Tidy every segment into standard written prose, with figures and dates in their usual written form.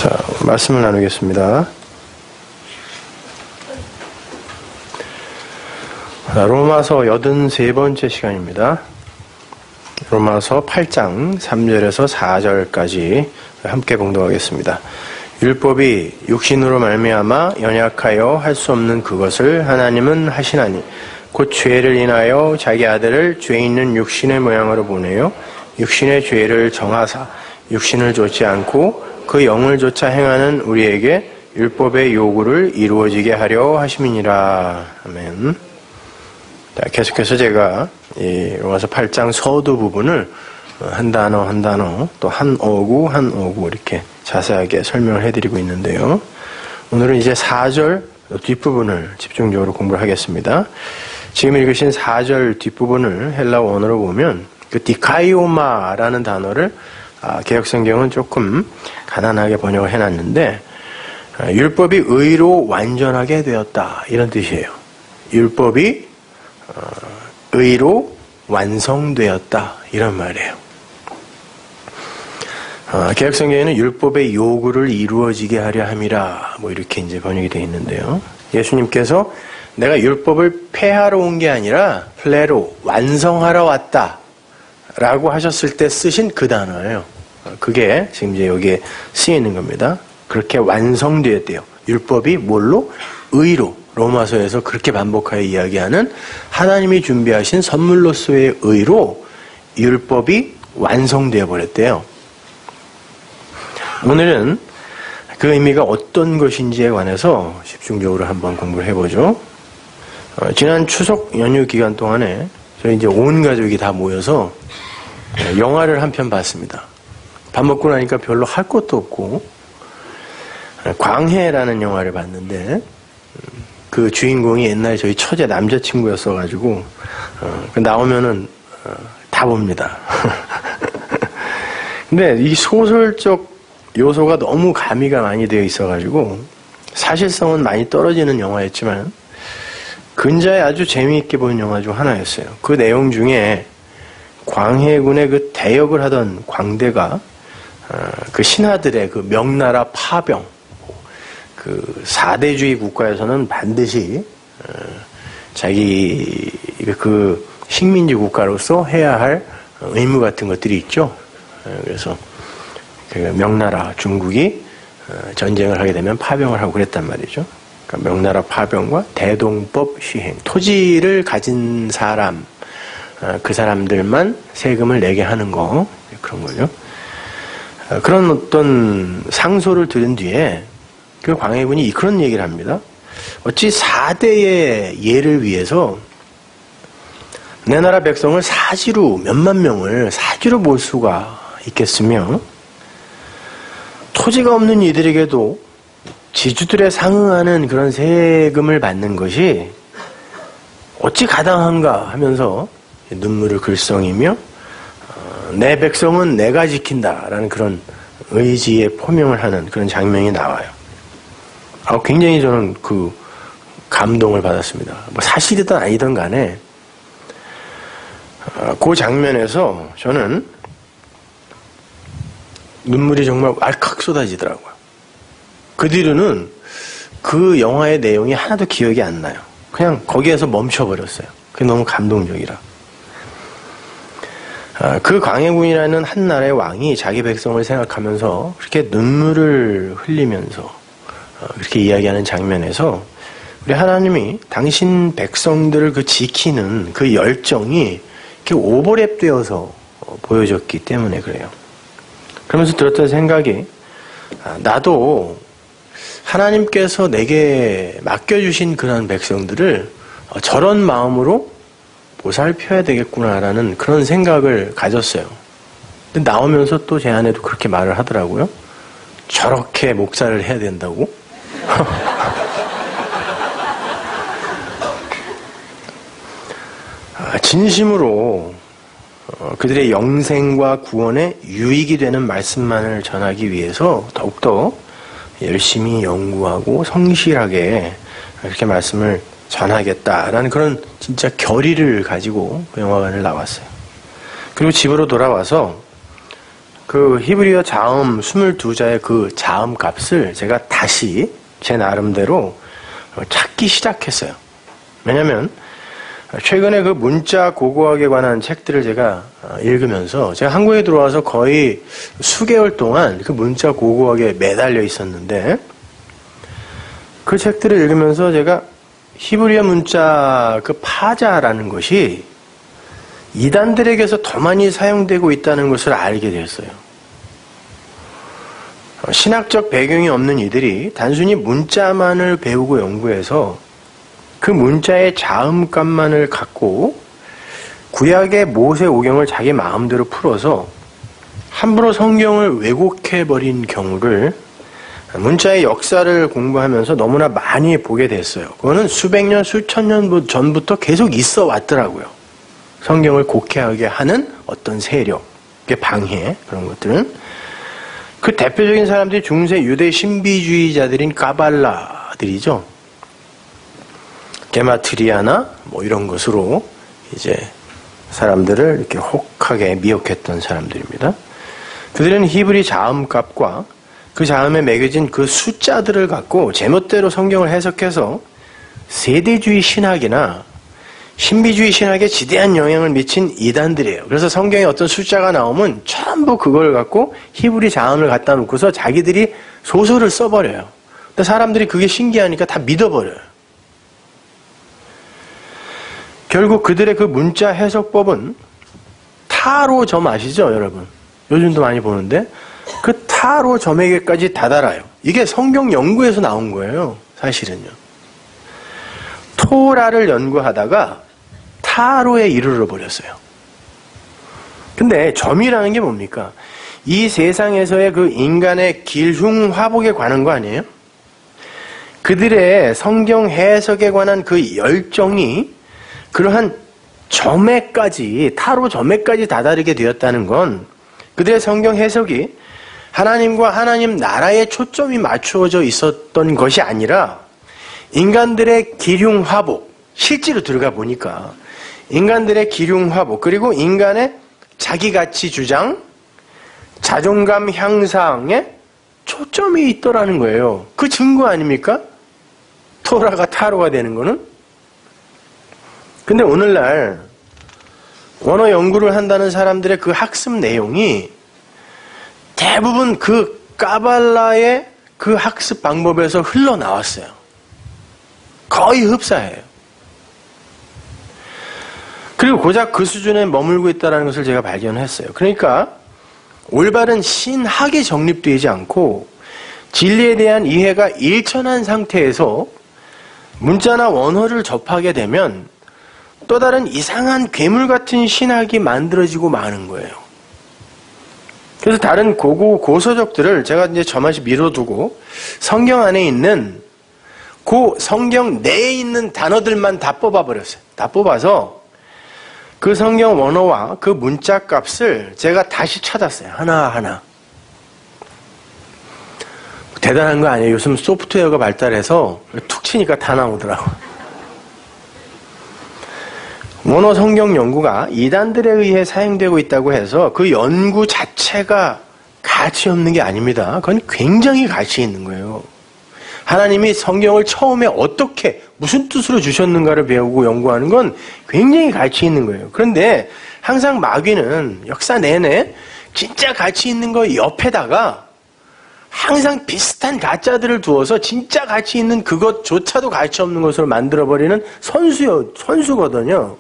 자, 말씀을 나누겠습니다. 로마서 83번째 시간입니다. 로마서 8장 3절에서 4절까지 함께 봉독하겠습니다. 율법이 육신으로 말미암아 연약하여 할 수 없는 그것을 하나님은 하시나니 곧 죄를 인하여 자기 아들을 죄 있는 육신의 모양으로 보내요 육신의 죄를 정하사 육신을 좇지 않고 그 영을 좇아 행하는 우리에게 율법의 요구를 이루어지게 하려 하심이니라. 아멘. 자, 계속해서 제가 이 로마서 8장 서두 부분을 한 단어 한 단어 또 한 어구 한 어구 이렇게 자세하게 설명을 해드리고 있는데요. 오늘은 이제 4절 뒷부분을 집중적으로 공부를 하겠습니다. 지금 읽으신 4절 뒷부분을 헬라 원어로 보면 그 디카이오마라는 단어를 개역성경은 조금 가난하게 번역을 해놨는데 율법이 의로 완전하게 되었다 이런 뜻이에요. 율법이 의로 완성되었다 이런 말이에요. 개역성경에는 율법의 요구를 이루어지게 하려 함이라 뭐 이렇게 이제 번역이 되어 있는데요. 예수님께서 내가 율법을 폐하러 온 게 아니라 플레로 완성하러 왔다 라고 하셨을 때 쓰신 그 단어예요. 그게 지금 이제 여기에 쓰이는 겁니다. 그렇게 완성되었대요. 율법이 뭘로? 의로. 로마서에서 그렇게 반복하여 이야기하는 하나님이 준비하신 선물로서의 의로 율법이 완성되어 버렸대요. 오늘은 그 의미가 어떤 것인지에 관해서 집중적으로 한번 공부를 해보죠. 지난 추석 연휴 기간 동안에 저희 이제 온 가족이 다 모여서 영화를 한 편 봤습니다. 밥 먹고 나니까 별로 할 것도 없고 광해라는 영화를 봤는데 그 주인공이 옛날에 저희 처제 남자친구였어가지고 나오면은 다 봅니다. 근데 이 소설적 요소가 너무 가미가 많이 되어 있어가지고 사실성은 많이 떨어지는 영화였지만 근자에 아주 재미있게 본 영화 중 하나였어요. 그 내용 중에 광해군의 그 대역을 하던 광대가 그 신하들의 그 명나라 파병, 그 사대주의 국가에서는 반드시 자기 그 식민지 국가로서 해야 할 의무 같은 것들이 있죠. 그래서 그 명나라 중국이 전쟁을 하게 되면 파병을 하고 그랬단 말이죠. 그러니까 명나라 파병과 대동법 시행, 토지를 가진 사람, 그 사람들만 세금을 내게 하는 거, 그런 거죠. 그런 어떤 상소를 들은 뒤에 그 광해군이 그런 얘기를 합니다. 어찌 4대의 예를 위해서 내 나라 백성을 사지로 몇만 명을 사지로 몰 수가 있겠으며 토지가 없는 이들에게도 지주들에 상응하는 그런 세금을 받는 것이 어찌 가당한가 하면서 눈물을 글썽이며 내 백성은 내가 지킨다라는 그런 의지에 포명을 하는 그런 장면이 나와요. 굉장히 저는 그 감동을 받았습니다. 뭐 사실이든 아니든 간에 그 장면에서 저는 눈물이 정말 왈칵 쏟아지더라고요. 그 뒤로는 그 영화의 내용이 하나도 기억이 안 나요. 그냥 거기에서 멈춰버렸어요. 그게 너무 감동적이라. 그 광해군이라는 한 나라의 왕이 자기 백성을 생각하면서 그렇게 눈물을 흘리면서 그렇게 이야기하는 장면에서 우리 하나님이 당신 백성들을 그 지키는 그 열정이 이렇게 오버랩되어서 보여졌기 때문에 그래요. 그러면서 들었던 생각이 나도 하나님께서 내게 맡겨주신 그런 백성들을 저런 마음으로 보살펴야 되겠구나라는 그런 생각을 가졌어요. 근데 나오면서 또 제 아내도 그렇게 말을 하더라고요. 저렇게 목사를 해야 된다고? 진심으로 그들의 영생과 구원에 유익이 되는 말씀만을 전하기 위해서 더욱더 열심히 연구하고 성실하게 이렇게 말씀을 전하겠다라는 그런 진짜 결의를 가지고 그 영화관을 나왔어요. 그리고 집으로 돌아와서 그 히브리어 자음 22자의 그 자음 값을 제가 다시 제 나름대로 찾기 시작했어요. 왜냐면 최근에 그 문자 고고학에 관한 책들을 제가 읽으면서 제가 한국에 들어와서 거의 수개월 동안 그 문자 고고학에 매달려 있었는데 그 책들을 읽으면서 제가 히브리어 문자 그 파자라는 것이 이단들에게서 더 많이 사용되고 있다는 것을 알게 되었어요. 신학적 배경이 없는 이들이 단순히 문자만을 배우고 연구해서 그 문자의 자음값만을 갖고 구약의 모세오경을 자기 마음대로 풀어서 함부로 성경을 왜곡해버린 경우를 문자의 역사를 공부하면서 너무나 많이 보게 됐어요. 그거는 수백 년, 수천 년 전부터 계속 있어 왔더라고요. 성경을 곡해하게 하는 어떤 세력의 방해, 그런 것들은. 그 대표적인 사람들이 중세 유대 신비주의자들인 까발라들이죠. 게마트리아나 뭐 이런 것으로 이제 사람들을 이렇게 혹하게 미혹했던 사람들입니다. 그들은 히브리 자음값과 그 자음에 매겨진 그 숫자들을 갖고 제멋대로 성경을 해석해서 세대주의 신학이나 신비주의 신학에 지대한 영향을 미친 이단들이에요. 그래서 성경에 어떤 숫자가 나오면 전부 그걸 갖고 히브리 자음을 갖다 놓고서 자기들이 소설을 써버려요. 근데 사람들이 그게 신기하니까 다 믿어버려요. 결국 그들의 그 문자 해석법은 타로 점 아시죠, 여러분? 요즘도 많이 보는데 그 타로 점에게까지 다다라요. 이게 성경 연구에서 나온 거예요, 사실은요. 토라를 연구하다가 타로에 이르러 버렸어요. 근데 점이라는 게 뭡니까? 이 세상에서의 그 인간의 길흉화복에 관한 거 아니에요? 그들의 성경 해석에 관한 그 열정이 그러한 점에까지, 타로 점에까지 다다르게 되었다는 건 그들의 성경 해석이 하나님과 하나님 나라에 초점이 맞추어져 있었던 것이 아니라 인간들의 기륭화복, 실제로 들어가 보니까 인간들의 기륭화복, 그리고 인간의 자기가치 주장, 자존감 향상에 초점이 있더라는 거예요. 그 증거 아닙니까? 토라가 타로가 되는 거는? 근데 오늘날 원어 연구를 한다는 사람들의 그 학습 내용이 대부분 그 까발라의 그 학습 방법에서 흘러나왔어요. 거의 흡사해요. 그리고 고작 그 수준에 머물고 있다는 것을 제가 발견했어요. 그러니까 올바른 신학이 정립되지 않고 진리에 대한 이해가 일천한 상태에서 문자나 원어를 접하게 되면 또 다른 이상한 괴물 같은 신학이 만들어지고 마는 거예요. 그래서 다른 고서적들을 제가 이제 저만치 밀어두고 성경 안에 있는 그 성경 내에 있는 단어들만 다 뽑아버렸어요. 다 뽑아서 그 성경 원어와 그 문자 값을 제가 다시 찾았어요. 하나하나. 대단한 거 아니에요. 요즘 소프트웨어가 발달해서 툭 치니까 다 나오더라고요. 원어 성경 연구가 이단들에 의해 사용되고 있다고 해서 그 연구 자체가 가치 없는 게 아닙니다. 그건 굉장히 가치 있는 거예요. 하나님이 성경을 처음에 어떻게 무슨 뜻으로 주셨는가를 배우고 연구하는 건 굉장히 가치 있는 거예요. 그런데 항상 마귀는 역사 내내 진짜 가치 있는 거 옆에다가 항상 비슷한 가짜들을 두어서 진짜 가치 있는 그것조차도 가치 없는 것으로 만들어버리는 선수거든요.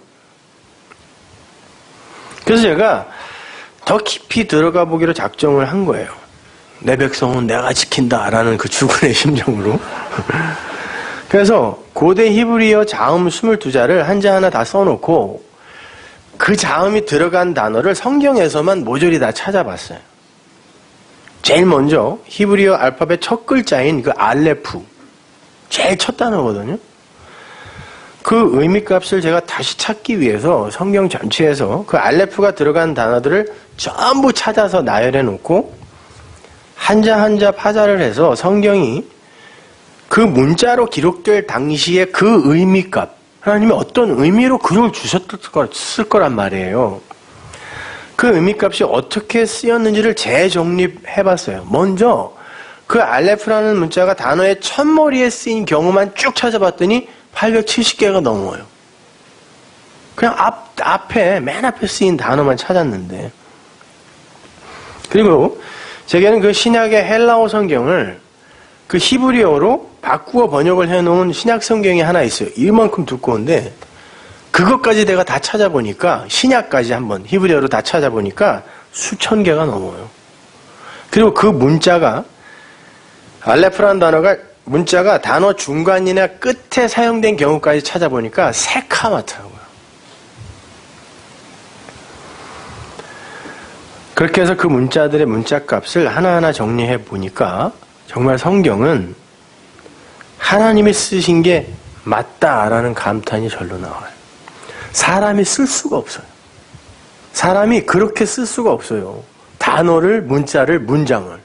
그래서 제가 더 깊이 들어가 보기로 작정을 한 거예요. 내 백성은 내가 지킨다라는 그 죽은의 심정으로. 그래서 고대 히브리어 자음 22자를 한자 하나 다 써놓고 그 자음이 들어간 단어를 성경에서만 모조리 다 찾아봤어요. 제일 먼저 히브리어 알파벳 첫 글자인 그 알레프, 제일 첫 단어거든요. 그 의미값을 제가 다시 찾기 위해서 성경 전체에서 그 알레프가 들어간 단어들을 전부 찾아서 나열해 놓고 한자 한자 파자를 해서 성경이 그 문자로 기록될 당시에 그 의미값, 하나님이 어떤 의미로 글을 주셨을 거란 말이에요. 그 의미값이 어떻게 쓰였는지를 재정립해봤어요. 먼저 그 알레프라는 문자가 단어의 첫머리에 쓰인 경우만 쭉 찾아봤더니 870개가 넘어요. 그냥 맨 앞에 쓰인 단어만 찾았는데. 그리고 제게는 그 신약의 헬라어 성경을 그 히브리어로 바꾸어 번역을 해놓은 신약 성경이 하나 있어요. 이만큼 두꺼운데 그것까지 내가 다 찾아보니까, 신약까지 한번 히브리어로 다 찾아보니까 수천 개가 넘어요. 그리고 그 문자가, 알레프라는 단어가 문자가 단어 중간이나 끝에 사용된 경우까지 찾아보니까 새카맣더라고요. 그렇게 해서 그 문자들의 문자값을 하나하나 정리해 보니까 정말 성경은 하나님이 쓰신 게 맞다라는 감탄이 절로 나와요. 사람이 쓸 수가 없어요. 사람이 그렇게 쓸 수가 없어요. 단어를, 문자를, 문장을.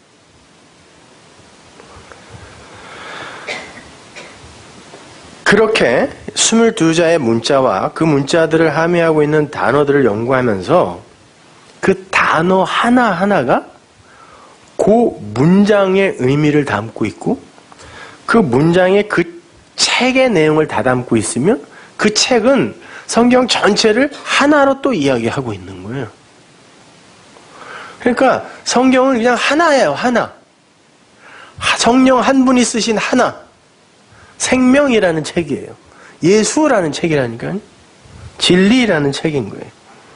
그렇게 22자의 문자와 그 문자들을 함의하고 있는 단어들을 연구하면서 그 단어 하나하나가 그 문장의 의미를 담고 있고 그 문장의 그 책의 내용을 다 담고 있으면 그 책은 성경 전체를 하나로 또 이야기하고 있는 거예요. 그러니까 성경은 그냥 하나예요, 하나. 성령 한 분이 쓰신 하나. 생명이라는 책이에요. 예수라는 책이라니까요. 진리라는 책인 거예요.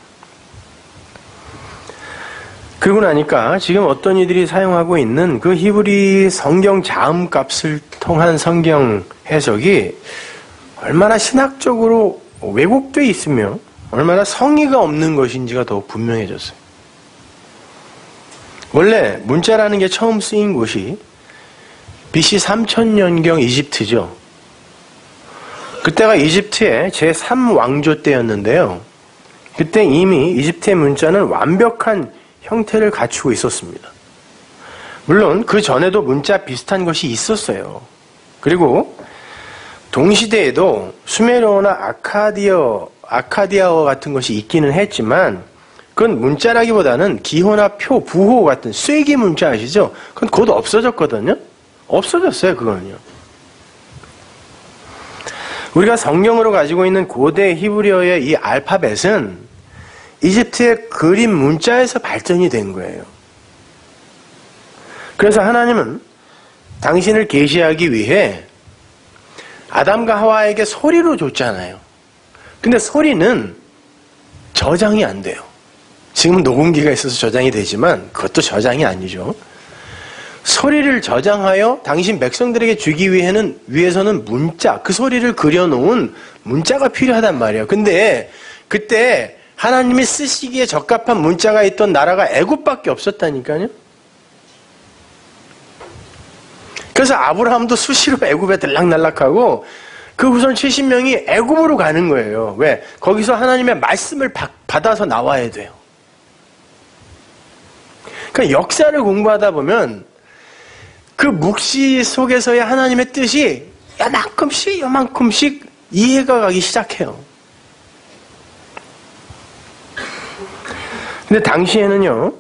그러고 나니까 지금 어떤 이들이 사용하고 있는 그 히브리 성경 자음값을 통한 성경 해석이 얼마나 신학적으로 왜곡되어 있으며 얼마나 성의가 없는 것인지가 더 분명해졌어요. 원래 문자라는 게 처음 쓰인 곳이 BC 3000년경 이집트죠. 그때가 이집트의 제3왕조 때였는데요. 그때 이미 이집트의 문자는 완벽한 형태를 갖추고 있었습니다. 물론 그 전에도 문자 비슷한 것이 있었어요. 그리고 동시대에도 수메르어나 아카디아어 같은 것이 있기는 했지만 그건 문자라기보다는 기호나 표, 부호 같은 쐐기 문자 아시죠? 그건 곧 없어졌거든요. 없어졌어요, 그거는요. 우리가 성경으로 가지고 있는 고대 히브리어의 이 알파벳은 이집트의 그림 문자에서 발전이 된 거예요. 그래서 하나님은 당신을 계시하기 위해 아담과 하와에게 소리로 줬잖아요. 근데 소리는 저장이 안 돼요. 지금은 녹음기가 있어서 저장이 되지만 그것도 저장이 아니죠. 소리를 저장하여 당신 백성들에게 주기 위해서는 문자, 그 소리를 그려놓은 문자가 필요하단 말이에요. 근데 그때 하나님이 쓰시기에 적합한 문자가 있던 나라가 애굽밖에 없었다니까요. 그래서 아브라함도 수시로 애굽에 들락날락하고 그 후손 70명이 애굽으로 가는 거예요. 왜? 거기서 하나님의 말씀을 받아서 나와야 돼요. 그러니까 역사를 공부하다 보면 그 묵시 속에서의 하나님의 뜻이 요만큼씩 이해가 가기 시작해요. 근데 당시에는요,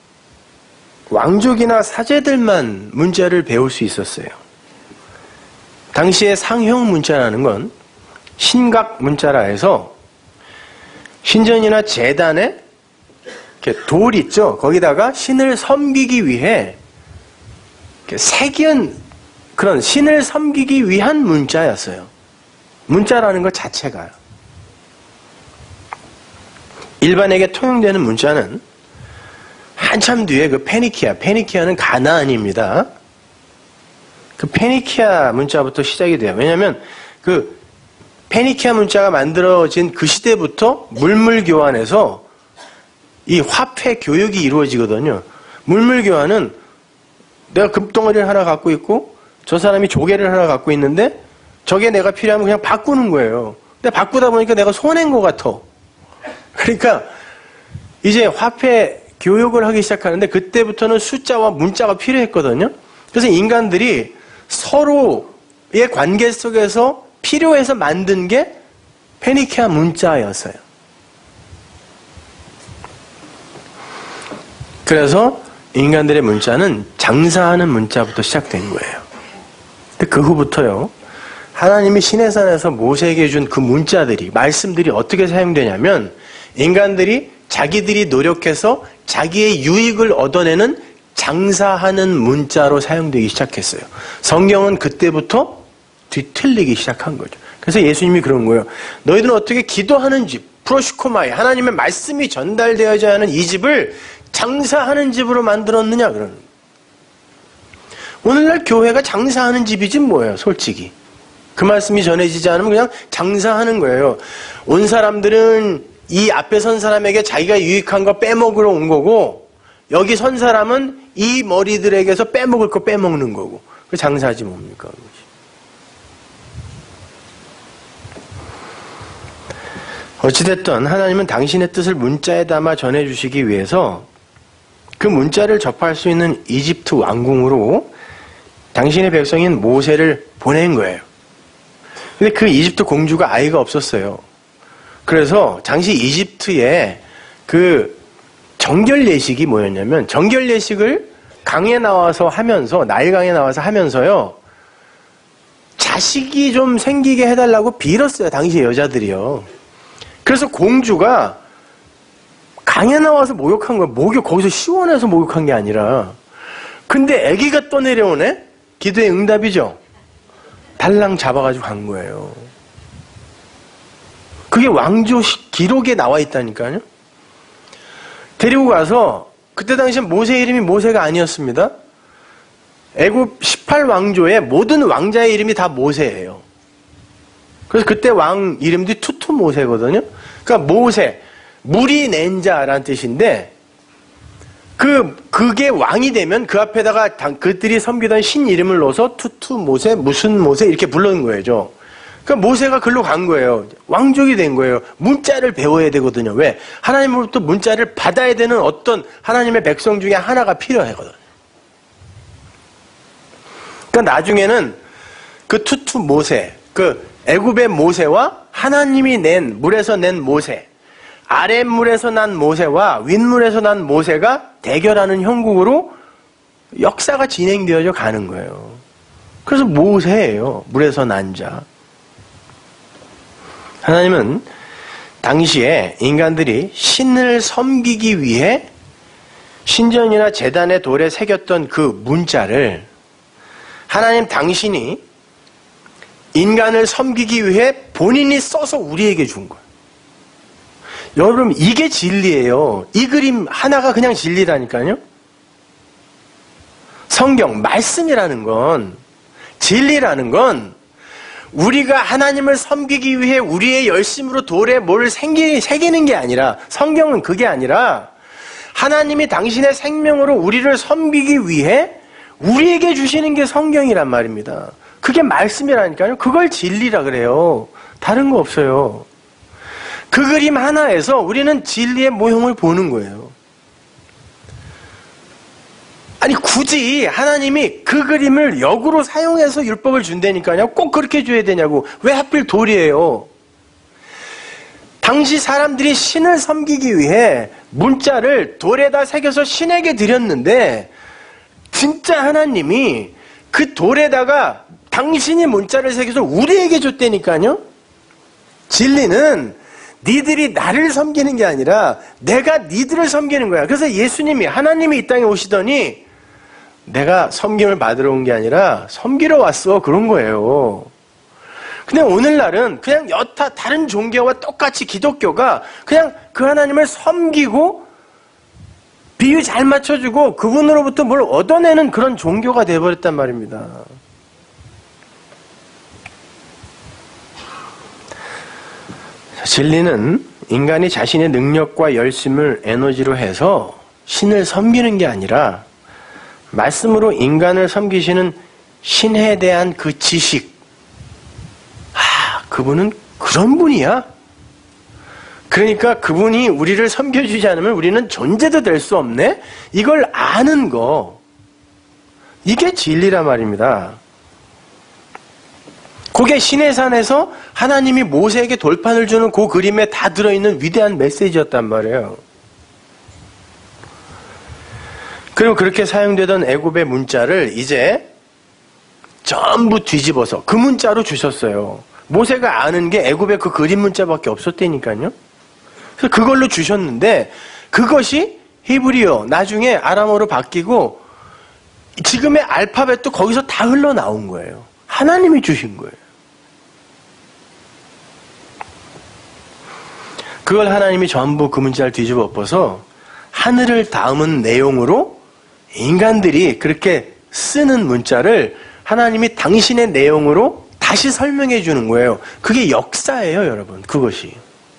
왕족이나 사제들만 문자를 배울 수 있었어요. 당시에 상형 문자라는 건 신각 문자라 해서 신전이나 제단에 이렇게 돌 있죠? 거기다가 신을 섬기기 위해 이렇게 새긴 그런 신을 섬기기 위한 문자였어요. 문자라는 것 자체가요. 일반에게 통용되는 문자는 한참 뒤에 그 페니키아는 가나안입니다. 그 페니키아 문자부터 시작이 돼요. 왜냐하면 그 페니키아 문자가 만들어진 그 시대부터 물물 교환에서 이 화폐 교육이 이루어지거든요. 물물 교환은 내가 금덩어리를 하나 갖고 있고 저 사람이 조개를 하나 갖고 있는데 저게 내가 필요하면 그냥 바꾸는 거예요. 근데 바꾸다 보니까 내가 손해인 것 같아. 그러니까 이제 화폐 교육을 하기 시작하는데 그때부터는 숫자와 문자가 필요했거든요. 그래서 인간들이 서로의 관계 속에서 필요해서 만든 게 페니키아 문자였어요. 그래서 인간들의 문자는 장사하는 문자부터 시작된 거예요. 근데 그 후부터요, 하나님이 시내산에서 모세에게 준 그 문자들이, 말씀들이 어떻게 사용되냐면 인간들이 자기들이 노력해서 자기의 유익을 얻어내는 장사하는 문자로 사용되기 시작했어요. 성경은 그때부터 뒤틀리기 시작한 거죠. 그래서 예수님이 그런 거예요. 너희들은 어떻게 기도하는 집, 프로시코마이, 하나님의 말씀이 전달되어야 하는 이 집을 장사하는 집으로 만들었느냐, 그러는 거예요. 오늘날 교회가 장사하는 집이지 뭐예요, 솔직히. 그 말씀이 전해지지 않으면 그냥 장사하는 거예요. 온 사람들은 이 앞에 선 사람에게 자기가 유익한 거 빼먹으러 온 거고, 여기 선 사람은 이 머리들에게서 빼먹을 거 빼먹는 거고. 그 장사지 뭡니까? 어찌됐든 하나님은 당신의 뜻을 문자에 담아 전해주시기 위해서 그 문자를 접할 수 있는 이집트 왕궁으로 당신의 백성인 모세를 보낸 거예요. 근데 그 이집트 공주가 아이가 없었어요. 그래서 당시 이집트에 그 정결 예식이 뭐였냐면, 정결 예식을 강에 나와서 하면서, 나일강에 나와서 하면서요, 자식이 좀 생기게 해달라고 빌었어요, 당시 여자들이요. 그래서 공주가 강에 나와서 목욕한 거예요. 거기서 시원해서 목욕한 게 아니라. 근데 아기가 떠내려오네? 기도의 응답이죠. 달랑 잡아가지고 간 거예요. 그게 왕조 기록에 나와 있다니까요. 데리고 가서, 그때 당시에 모세 이름이 모세가 아니었습니다. 애굽 18왕조의 모든 왕자의 이름이 다 모세예요. 그래서 그때 왕 이름들이 투투 모세거든요. 그러니까 모세, 물이 낸 자라는 뜻인데, 그게 왕이 되면 그 앞에다가 그들이 섬기던 신 이름을 넣어서 투투 모세, 무슨 모세 이렇게 부르는 거예요. 그러니까 모세가 글로 간 거예요. 왕족이 된 거예요. 문자를 배워야 되거든요. 왜? 하나님으로부터 문자를 받아야 되는 어떤 하나님의 백성 중에 하나가 필요하거든요. 그러니까 나중에는 그 투투 모세, 그 애굽의 모세와 하나님이 낸, 물에서 낸 모세, 아랫물에서 난 모세와 윗물에서 난 모세가 대결하는 형국으로 역사가 진행되어져 가는 거예요. 그래서 모세예요. 물에서 난 자. 하나님은 당시에 인간들이 신을 섬기기 위해 신전이나 제단의 돌에 새겼던 그 문자를 하나님 당신이 인간을 섬기기 위해 본인이 써서 우리에게 준 거예요. 여러분, 이게 진리예요. 이 그림 하나가 그냥 진리라니까요. 성경, 말씀이라는 건, 진리라는 건 우리가 하나님을 섬기기 위해 우리의 열심으로 돌에 뭘 새기는 게 아니라, 성경은 그게 아니라 하나님이 당신의 생명으로 우리를 섬기기 위해 우리에게 주시는 게 성경이란 말입니다. 그게 말씀이라니까요. 그걸 진리라 그래요. 다른 거 없어요. 그 그림 하나에서 우리는 진리의 모형을 보는 거예요. 아니, 굳이 하나님이 그 그림을 역으로 사용해서 율법을 준다니까요. 꼭 그렇게 줘야 되냐고. 왜 하필 돌이에요? 당시 사람들이 신을 섬기기 위해 문자를 돌에다 새겨서 신에게 드렸는데, 진짜 하나님이 그 돌에다가 당신이 문자를 새겨서 우리에게 줬다니까요. 진리는 니들이 나를 섬기는 게 아니라 내가 니들을 섬기는 거야. 그래서 예수님이, 하나님이 이 땅에 오시더니 내가 섬김을 받으러 온 게 아니라 섬기러 왔어, 그런 거예요. 근데 오늘날은 그냥 여타 다른 종교와 똑같이 기독교가 그냥 그 하나님을 섬기고 비유 잘 맞춰주고 그분으로부터 뭘 얻어내는 그런 종교가 되어버렸단 말입니다. 진리는 인간이 자신의 능력과 열심을 에너지로 해서 신을 섬기는 게 아니라 말씀으로 인간을 섬기시는 신에 대한 그 지식, 그분은 그런 분이야. 그러니까 그분이 우리를 섬겨주지 않으면 우리는 존재도 될 수 없네? 이걸 아는 거, 이게 진리란 말입니다. 그게 시내산에서 하나님이 모세에게 돌판을 주는 그 그림에 다 들어있는 위대한 메시지였단 말이에요. 그리고 그렇게 사용되던 애굽의 문자를 이제 전부 뒤집어서 그 문자로 주셨어요. 모세가 아는 게 애굽의 그 그림 문자밖에 없었다니까요. 그래서 그걸로 주셨는데 그것이 히브리어, 나중에 아람어로 바뀌고 지금의 알파벳도 거기서 다 흘러나온 거예요. 하나님이 주신 거예요. 그걸 하나님이 전부 그 문자를 뒤집어 엎어서 하늘을 닮은 내용으로 인간들이 그렇게 쓰는 문자를 하나님이 당신의 내용으로 다시 설명해 주는 거예요. 그게 역사예요, 여러분. 그것이.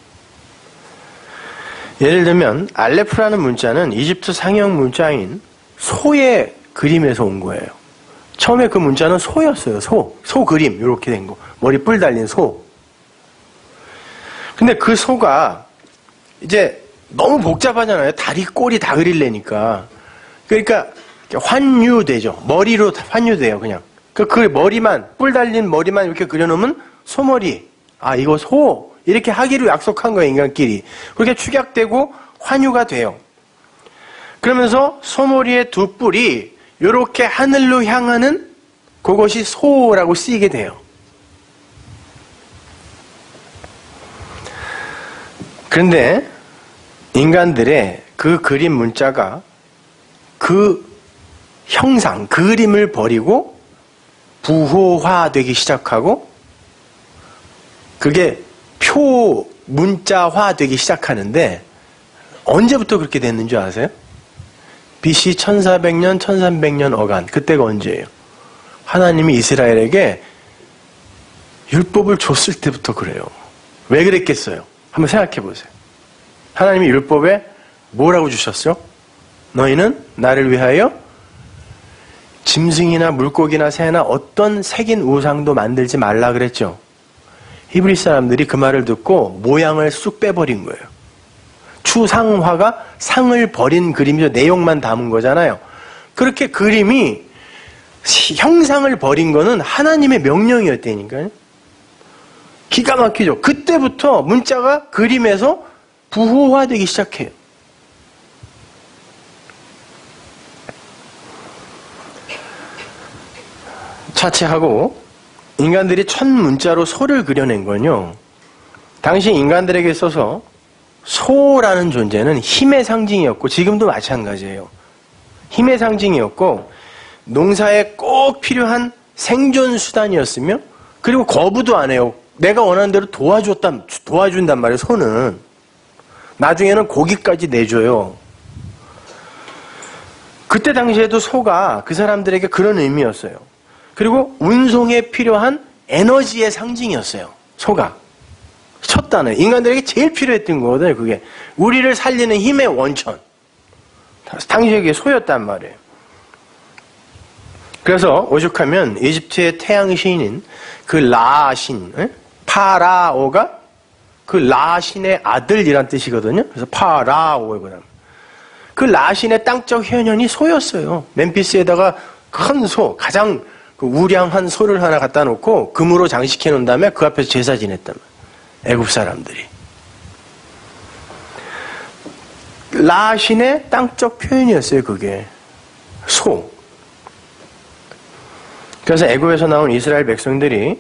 예를 들면 알레프라는 문자는 이집트 상형 문자인 소의 그림에서 온 거예요. 처음에 그 문자는 소였어요. 소 그림 이렇게 된 거. 머리 뿔 달린 소. 근데 그 소가 이제 너무 복잡하잖아요. 다리 꼬리 다 그리려니까. 그러니까 환유되죠. 머리로 환유돼요. 그냥. 그 머리만, 뿔 달린 머리만 이렇게 그려놓으면 소머리. 아, 이거 소. 이렇게 하기로 약속한 거예요, 인간끼리. 그렇게 축약되고 환유가 돼요. 그러면서 소머리의 두 뿔이 이렇게 하늘로 향하는 그것이 소라고 쓰이게 돼요. 그런데 인간들의 그 그림 문자가 그 형상, 그림을 버리고 부호화되기 시작하고 그게 표 문자화되기 시작하는데 언제부터 그렇게 됐는 줄 아세요? BC 1400년, 1300년 어간. 그때가 언제예요? 하나님이 이스라엘에게 율법을 줬을 때부터 그래요. 왜 그랬겠어요? 한번 생각해 보세요. 하나님이 율법에 뭐라고 주셨어요? 너희는 나를 위하여 짐승이나 물고기나 새나 어떤 색인 우상도 만들지 말라 그랬죠. 히브리 사람들이 그 말을 듣고 모양을 쑥 빼버린 거예요. 추상화가 상을 버린 그림이죠. 내용만 담은 거잖아요. 그렇게 그림이 형상을 버린 거는 하나님의 명령이었다니까요. 기가 막히죠. 그때부터 문자가 그림에서 부호화되기 시작해요. 차치하고 인간들이 첫 문자로 소를 그려낸 건요. 당시 인간들에게 있어서 소라는 존재는 힘의 상징이었고 지금도 마찬가지예요. 힘의 상징이었고 농사에 꼭 필요한 생존 수단이었으며 그리고 거부도 안 해요. 내가 원하는 대로 도와준단 말이에요. 소는. 나중에는 고기까지 내줘요. 그때 당시에도 소가 그 사람들에게 그런 의미였어요. 그리고 운송에 필요한 에너지의 상징이었어요. 소가. 첫 단어. 인간들에게 제일 필요했던 거거든요. 그게. 우리를 살리는 힘의 원천. 당시에 소였단 말이에요. 그래서 오죽하면 이집트의 태양 신인 그 라신, 파라오가 그 라신의 아들이란 뜻이거든요. 그래서 파라오거든요. 그 라신의 땅적 현현이 소였어요. 멤피스에다가 큰 소, 가장 우량한 소를 하나 갖다 놓고 금으로 장식해 놓은 다음에 그 앞에서 제사 지냈단 말이에요. 애굽 사람들이. 라신의 땅적 표현이었어요. 그게. 소. 그래서 애굽에서 나온 이스라엘 백성들이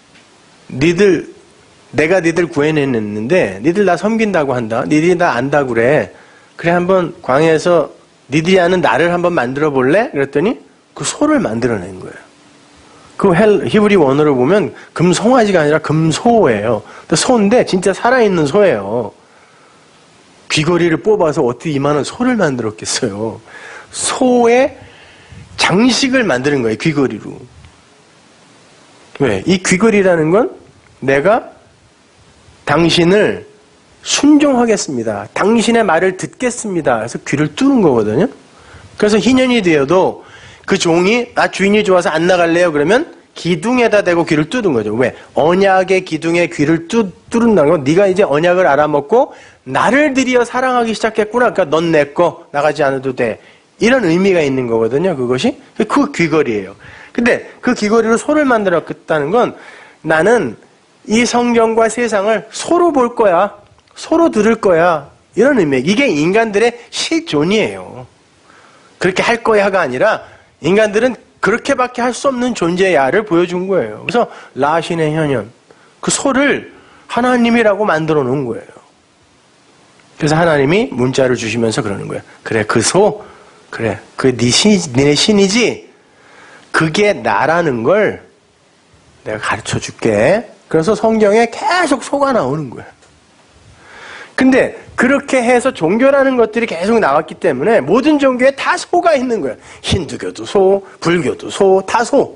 내가 니들 구해냈는데 니들 나 섬긴다고 한다. 니들이 나 안다 그래. 그래 한번 광야에서 니들이 아는 나를 한번 만들어 볼래? 그랬더니 그 소를 만들어낸 거예요. 그 히브리 원어로 보면 금송아지가 아니라 금소예요. 소인데 진짜 살아있는 소예요. 귀걸이를 뽑아서 어떻게 이만한 소를 만들었겠어요. 소의 장식을 만드는 거예요. 귀걸이로. 왜? 이 귀걸이라는 건 내가 당신을 순종하겠습니다. 당신의 말을 듣겠습니다. 그래서 귀를 뚫은 거거든요. 그래서 희년이 되어도 그 종이 나 주인이 좋아서 안 나갈래요. 그러면 기둥에다 대고 귀를 뚫은 거죠. 왜? 언약의 기둥에 귀를 뚫는다는 건 네가 이제 언약을 알아먹고 나를 들여 사랑하기 시작했구나. 그러니까 넌 내 거 나가지 않아도 돼. 이런 의미가 있는 거거든요. 그것이 그 귀걸이에요. 근데 그 귀걸이로 소를 만들었다는 건 나는 이 성경과 세상을 소로 볼 거야. 소로 들을 거야. 이런 의미. 이게 인간들의 실존이에요. 그렇게 할 거야가 아니라 인간들은 그렇게밖에 할 수 없는 존재야를 보여준 거예요. 그래서 라신의 현현, 그 소를 하나님이라고 만들어 놓은 거예요. 그래서 하나님이 문자를 주시면서 그러는 거예요. 그래, 그 소, 그래, 그 니네 신이지? 그게 나라는 걸 내가 가르쳐 줄게. 그래서 성경에 계속 소가 나오는 거예요. 근데 그렇게 해서 종교라는 것들이 계속 나왔기 때문에 모든 종교에 다 소가 있는 거예요. 힌두교도 소, 불교도 소, 다 소.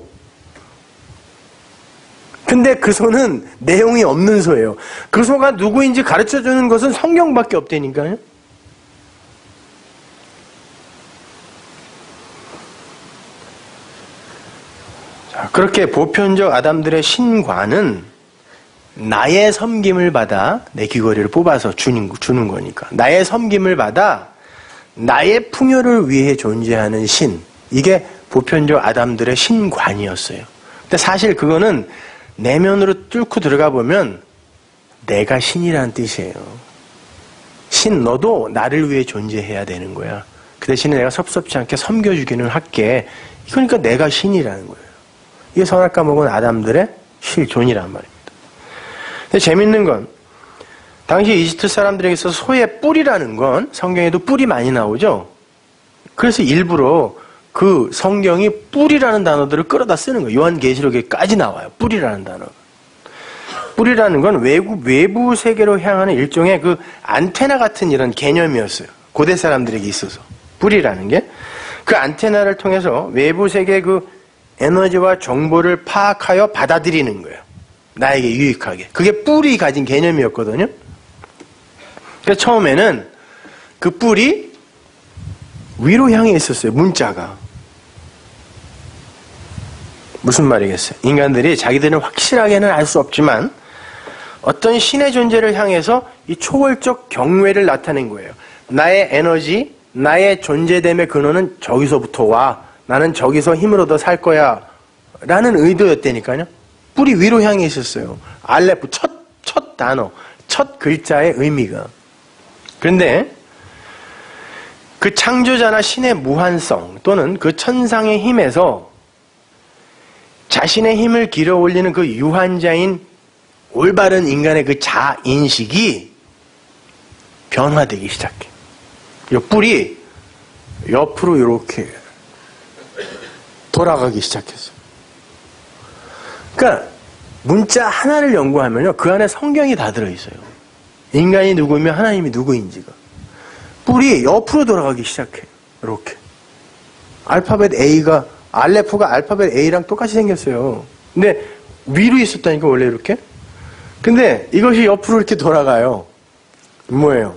근데 그 소는 내용이 없는 소예요. 그 소가 누구인지 가르쳐주는 것은 성경밖에 없다니까요. 자, 그렇게 보편적 아담들의 신과는 나의 섬김을 받아 내 귀걸이를 뽑아서 주는 거니까. 나의 섬김을 받아 나의 풍요를 위해 존재하는 신. 이게 보편적 아담들의 신관이었어요. 근데 사실 그거는 내면으로 뚫고 들어가 보면 내가 신이라는 뜻이에요. 신, 너도 나를 위해 존재해야 되는 거야. 그 대신에 내가 섭섭지 않게 섬겨주기는 할게. 그러니까 내가 신이라는 거예요. 이게 선악과 먹은 아담들의 실존이란 말입니다. 근데 재밌는 건 당시 이집트 사람들에게 있어서 소의 뿔이라는 건 성경에도 뿔이 많이 나오죠. 그래서 일부러 그 성경이 뿔이라는 단어들을 끌어다 쓰는 거예요. 요한계시록에까지 나와요. 뿔이라는 단어. 뿔이라는 건 외부 세계로 향하는 일종의 그 안테나 같은 이런 개념이었어요. 고대 사람들에게 있어서. 뿔이라는 게. 그 안테나를 통해서 외부 세계의 그 에너지와 정보를 파악하여 받아들이는 거예요. 나에게 유익하게. 그게 뿔이 가진 개념이었거든요. 그래서 처음에는 그 뿔이 위로 향해 있었어요. 문자가. 무슨 말이겠어요? 인간들이 자기들은 확실하게는 알 수 없지만 어떤 신의 존재를 향해서 이 초월적 경외를 나타낸 거예요. 나의 에너지, 나의 존재됨의 근원은 저기서부터 와. 나는 저기서 힘을 얻어 살 거야. 라는 의도였다니까요. 뿔이 위로 향해 있었어요. 알레프, 첫 단어, 첫 글자의 의미가. 그런데 그 창조자나 신의 무한성 또는 그 천상의 힘에서 자신의 힘을 길어 올리는 그 유한자인 올바른 인간의 그 자인식이 변화되기 시작해. 이 뿔이 옆으로 이렇게 돌아가기 시작했어요. 그러니까 문자 하나를 연구하면요, 그 안에 성경이 다 들어있어요. 인간이 누구며 하나님이 누구인지가. 뿔이 옆으로 돌아가기 시작해요. 이렇게. 알파벳 A가, 알레프가 알파벳 A랑 똑같이 생겼어요. 근데 위로 있었다니까, 원래 이렇게. 근데 이것이 옆으로 이렇게 돌아가요. 뭐예요?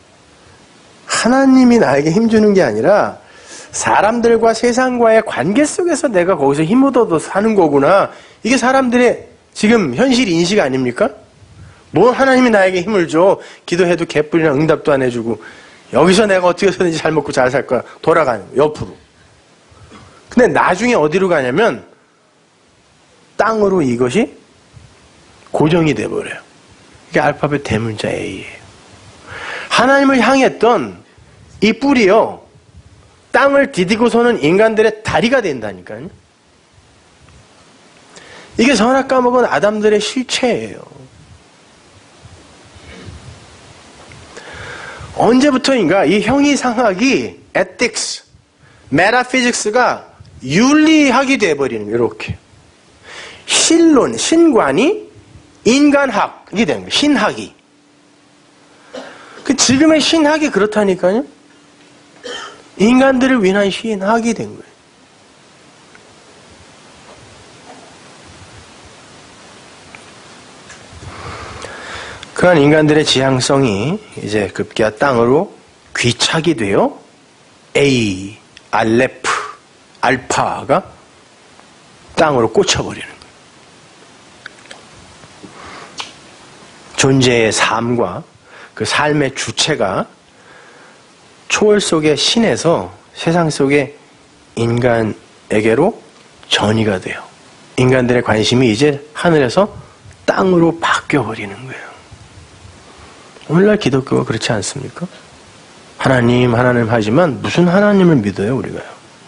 하나님이 나에게 힘주는 게 아니라 사람들과 세상과의 관계 속에서 내가 거기서 힘 얻어서 사는 거구나. 이게 사람들의 지금 현실 인식 아닙니까? 뭐 하나님이 나에게 힘을 줘. 기도해도 개뿔이나 응답도 안 해주고 여기서 내가 어떻게 해서든지 잘 먹고 잘 살 거야. 돌아가는 거야, 옆으로. 근데 나중에 어디로 가냐면 땅으로 이것이 고정이 돼버려요. 이게 알파벳 대문자 A예요. 하나님을 향했던 이 뿔이요, 땅을 디디고서는 인간들의 다리가 된다니까요. 이게 선악 까먹은 아담들의 실체예요. 언제부터인가 이 형이상학이 ethics, metaphysics가 윤리학이 돼버리는 거예요. 이렇게. 신론, 신관이 인간학이 되는 거예요. 신학이. 그 지금의 신학이 그렇다니까요. 인간들을 위한 신학이 된 거예요. 그런 인간들의 지향성이 이제 급기야 땅으로 귀착이 되어 A, 알레프, 알파가 땅으로 꽂혀버리는 거예요. 존재의 삶과 그 삶의 주체가 초월 속의 신에서 세상 속의 인간에게로 전이가 돼요. 인간들의 관심이 이제 하늘에서 땅으로 바뀌어버리는 거예요. 오늘날 기독교가 그렇지 않습니까? 하나님 하지만 무슨 하나님을 믿어요, 우리가요?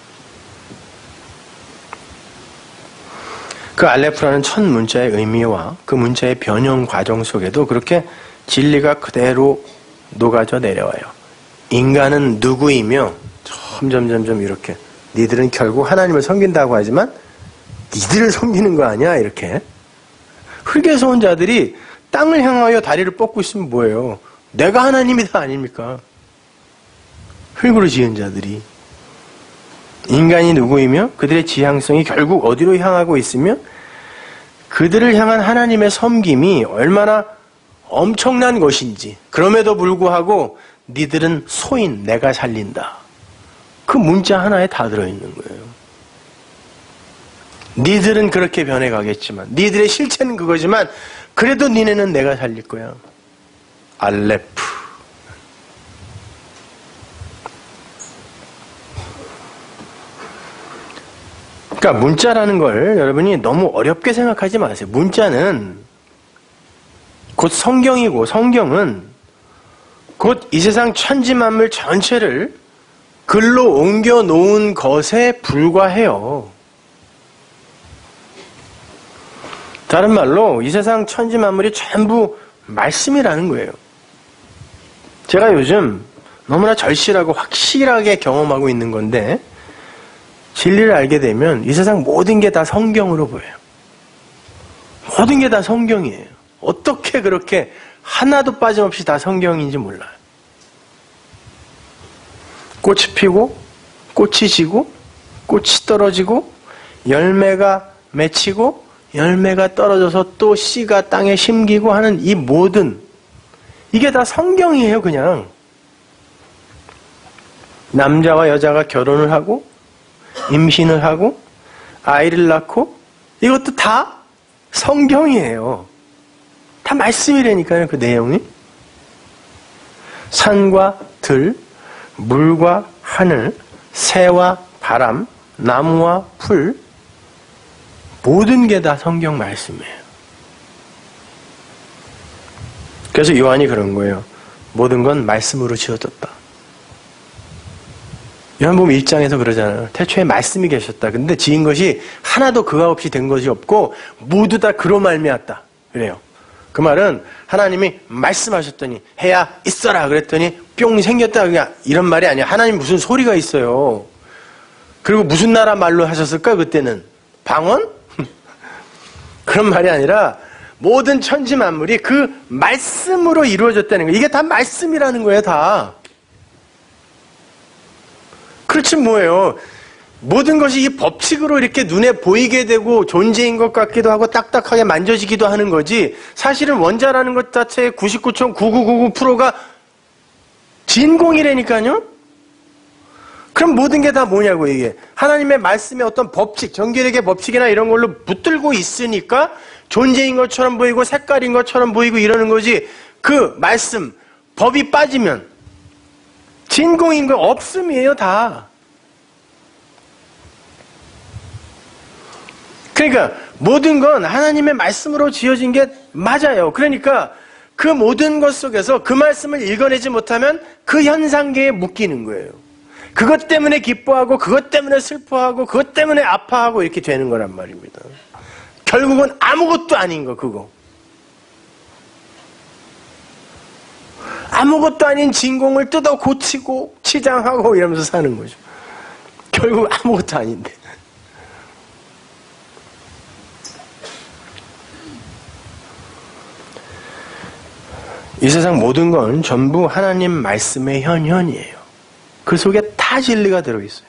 그 알레프라는 첫 문자의 의미와 그 문자의 변형 과정 속에도 그렇게 진리가 그대로 녹아져 내려와요. 인간은 누구이며 점점 이렇게 니들은 결국 하나님을 섬긴다고 하지만 니들을 섬기는 거 아니야? 이렇게 흙에서 온 자들이 땅을 향하여 다리를 뻗고 있으면 뭐예요? 내가 하나님이다 아닙니까? 흙으로 지은 자들이 인간이 누구이며 그들의 지향성이 결국 어디로 향하고 있으며 그들을 향한 하나님의 섬김이 얼마나 엄청난 것인지 그럼에도 불구하고 니들은 소인 내가 살린다. 그 문자 하나에 다 들어있는 거예요. 니들은 그렇게 변해가겠지만 니들의 실체는 그거지만 그래도 니네는 내가 살릴 거야. 알레프. 그러니까 문자라는 걸 여러분이 너무 어렵게 생각하지 마세요. 문자는 곧 성경이고 성경은 곧 이 세상 천지만물 전체를 글로 옮겨 놓은 것에 불과해요. 다른 말로 이 세상 천지만물이 전부 말씀이라는 거예요. 제가 요즘 너무나 절실하고 확실하게 경험하고 있는 건데 진리를 알게 되면 이 세상 모든 게 다 성경으로 보여요. 모든 게 다 성경이에요. 어떻게 그렇게 하나도 빠짐없이 다 성경인지 몰라요. 꽃이 피고 꽃이 지고 꽃이 떨어지고 열매가 맺히고 열매가 떨어져서 또 씨가 땅에 심기고 하는 이 모든 이게 다 성경이에요. 그냥 남자와 여자가 결혼을 하고 임신을 하고 아이를 낳고 이것도 다 성경이에요. 다 말씀이라니까요. 그 내용이 산과 들, 물과 하늘, 새와 바람, 나무와 풀 모든 게 다 성경 말씀이에요. 그래서 요한이 그런 거예요. 모든 건 말씀으로 지어졌다. 요한복음 1장에서 그러잖아요. 태초에 말씀이 계셨다. 근데 지은 것이 하나도 그가 없이 된 것이 없고 모두 다 그로 말미암았다. 그래요. 그 말은 하나님이 말씀하셨더니 해야 있어라 그랬더니 뿅 생겼다. 그냥 이런 말이 아니야. 하나님 무슨 소리가 있어요. 그리고 무슨 나라 말로 하셨을까 그때는? 방언? 그런 말이 아니라 모든 천지 만물이 그 말씀으로 이루어졌다는 거예요. 이게 다 말씀이라는 거예요. 다. 그렇지 뭐예요. 모든 것이 이 법칙으로 이렇게 눈에 보이게 되고 존재인 것 같기도 하고 딱딱하게 만져지기도 하는 거지 사실은 원자라는 것 자체의 99.9999%가 진공이라니까요. 그럼 모든 게 다 뭐냐고 이게. 하나님의 말씀의 어떤 법칙, 정기력의 법칙이나 이런 걸로 붙들고 있으니까 존재인 것처럼 보이고 색깔인 것처럼 보이고 이러는 거지 그 말씀, 법이 빠지면 진공인 거 없음이에요 다. 그러니까 모든 건 하나님의 말씀으로 지어진 게 맞아요. 그러니까 그 모든 것 속에서 그 말씀을 읽어내지 못하면 그 현상계에 묶이는 거예요. 그것 때문에 기뻐하고 그것 때문에 슬퍼하고 그것 때문에 아파하고 이렇게 되는 거란 말입니다. 결국은 아무것도 아닌 거 그거. 아무것도 아닌 진공을 뜯어 고치고 치장하고 이러면서 사는 거죠. 결국 아무것도 아닌데. 이 세상 모든 건 전부 하나님 말씀의 현현이에요. 그 속에 다 진리가 들어있어요.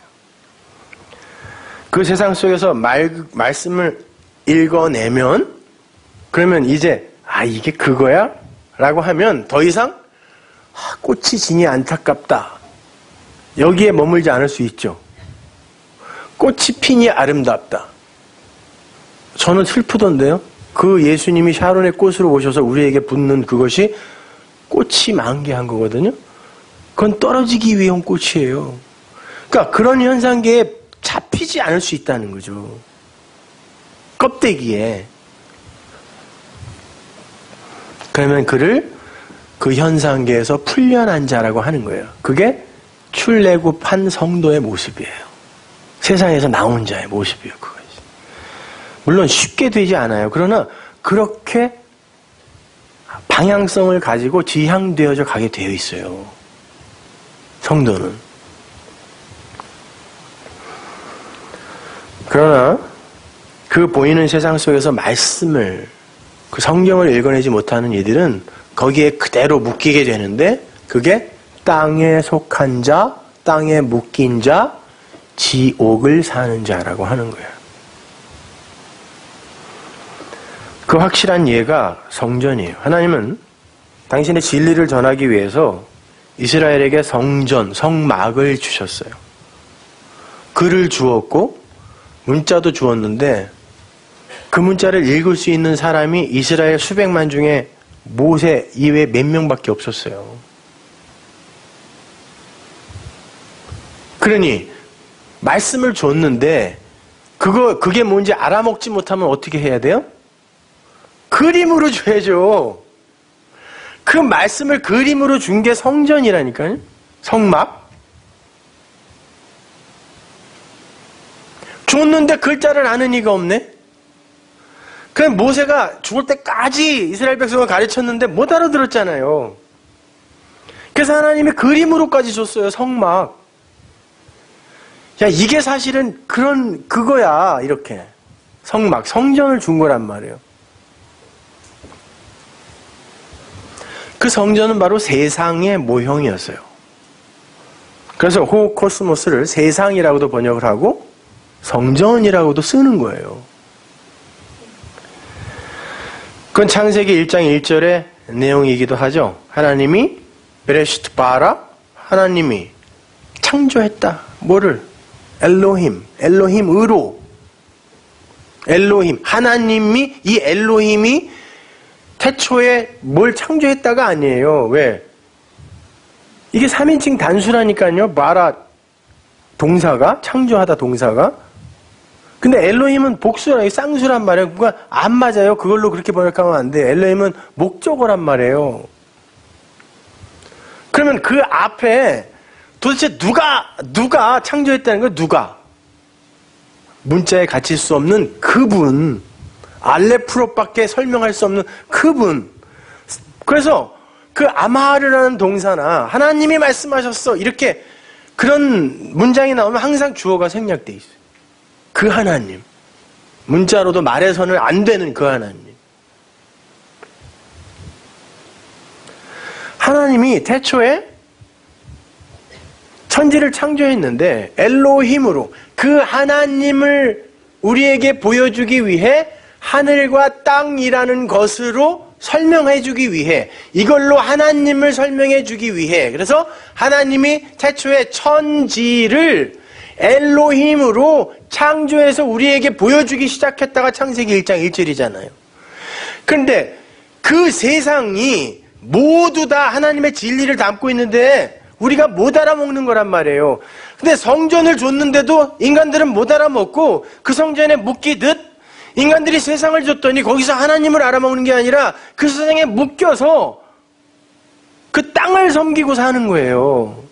그 세상 속에서 말씀을 읽어내면 그러면 이제 이게 그거야? 라고 하면 더 이상 꽃이 지니 안타깝다. 여기에 머물지 않을 수 있죠. 꽃이 피니 아름답다. 저는 슬프던데요. 그 예수님이 샤론의 꽃으로 오셔서 우리에게 붙는 그것이 꽃이 만개한 거거든요. 그건 떨어지기 위한 꽃이에요. 그러니까 그런 현상계에 잡히지 않을 수 있다는 거죠. 껍데기에. 그러면 그를 그 현상계에서 풀려난 자라고 하는 거예요. 그게 출애굽한 성도의 모습이에요. 세상에서 나온 자의 모습이에요. 그것이. 물론 쉽게 되지 않아요. 그러나 그렇게 방향성을 가지고 지향되어져 가게 되어 있어요. 성도는. 그러나 그 보이는 세상 속에서 말씀을, 그 성경을 읽어내지 못하는 이들은 거기에 그대로 묶이게 되는데, 그게 땅에 속한 자, 땅에 묶인 자, 지옥을 사는 자라고 하는 거예요. 그 확실한 예가 성전이에요. 하나님은 당신의 진리를 전하기 위해서 이스라엘에게 성전, 성막을 주셨어요. 글을 주었고 문자도 주었는데, 그 문자를 읽을 수 있는 사람이 이스라엘 수백만 중에 모세 이외에 몇 명밖에 없었어요. 그러니 말씀을 줬는데 그게 뭔지 알아먹지 못하면 어떻게 해야 돼요? 그림으로 줘야죠. 그 말씀을 그림으로 준 게 성전이라니까요. 성막. 줬는데 글자를 아는 이가 없네. 그럼 모세가 죽을 때까지 이스라엘 백성을 가르쳤는데 못 알아들었잖아요. 그래서 하나님이 그림으로까지 줬어요. 성막. 야, 이게 사실은 그거야. 이렇게. 성막, 성전을 준 거란 말이에요. 그 성전은 바로 세상의 모형이었어요. 그래서 호코스모스를 세상이라고도 번역을 하고 성전이라고도 쓰는 거예요. 그건 창세기 1장 1절의 내용이기도 하죠. 하나님이 베레시트 바라, 하나님이 창조했다. 뭐를? 엘로힘으로. 엘로힘, 하나님이, 이 엘로힘이 태초에 뭘 창조했다가 아니에요. 왜? 이게 3인칭 단수라니까요. 바라 동사가, 창조하다 동사가. 근데 엘로힘은 복수라, 쌍수란 말이에요. 그거 안 맞아요. 그걸로 그렇게 번역하면 안 돼요. 엘로힘은 목적어란 말이에요. 그러면 그 앞에 도대체 누가 창조했다는 거예요? 누가? 문자에 갇힐 수 없는 그분. 알레프로밖에 설명할 수 없는 그분. 그래서 그 아마르라는 동사나 하나님이 말씀하셨어. 이렇게 그런 문장이 나오면 항상 주어가 생략돼 있어요. 그 하나님. 문자로도 말해서는 안 되는 그 하나님. 하나님이 태초에 천지를 창조했는데 엘로힘으로 그 하나님을 우리에게 보여주기 위해 하늘과 땅이라는 것으로 설명해주기 위해, 이걸로 하나님을 설명해주기 위해, 그래서 하나님이 태초에 천지를 엘로힘으로 창조해서 우리에게 보여주기 시작했다가 창세기 1장 1절이잖아요. 그런데 그 세상이 모두 다 하나님의 진리를 담고 있는데 우리가 못 알아먹는 거란 말이에요. 근데 성전을 줬는데도 인간들은 못 알아먹고 그 성전에 묶이듯 인간들이 세상을 줬더니 거기서 하나님을 알아먹는 게 아니라 그 세상에 묶여서 그 땅을 섬기고 사는 거예요.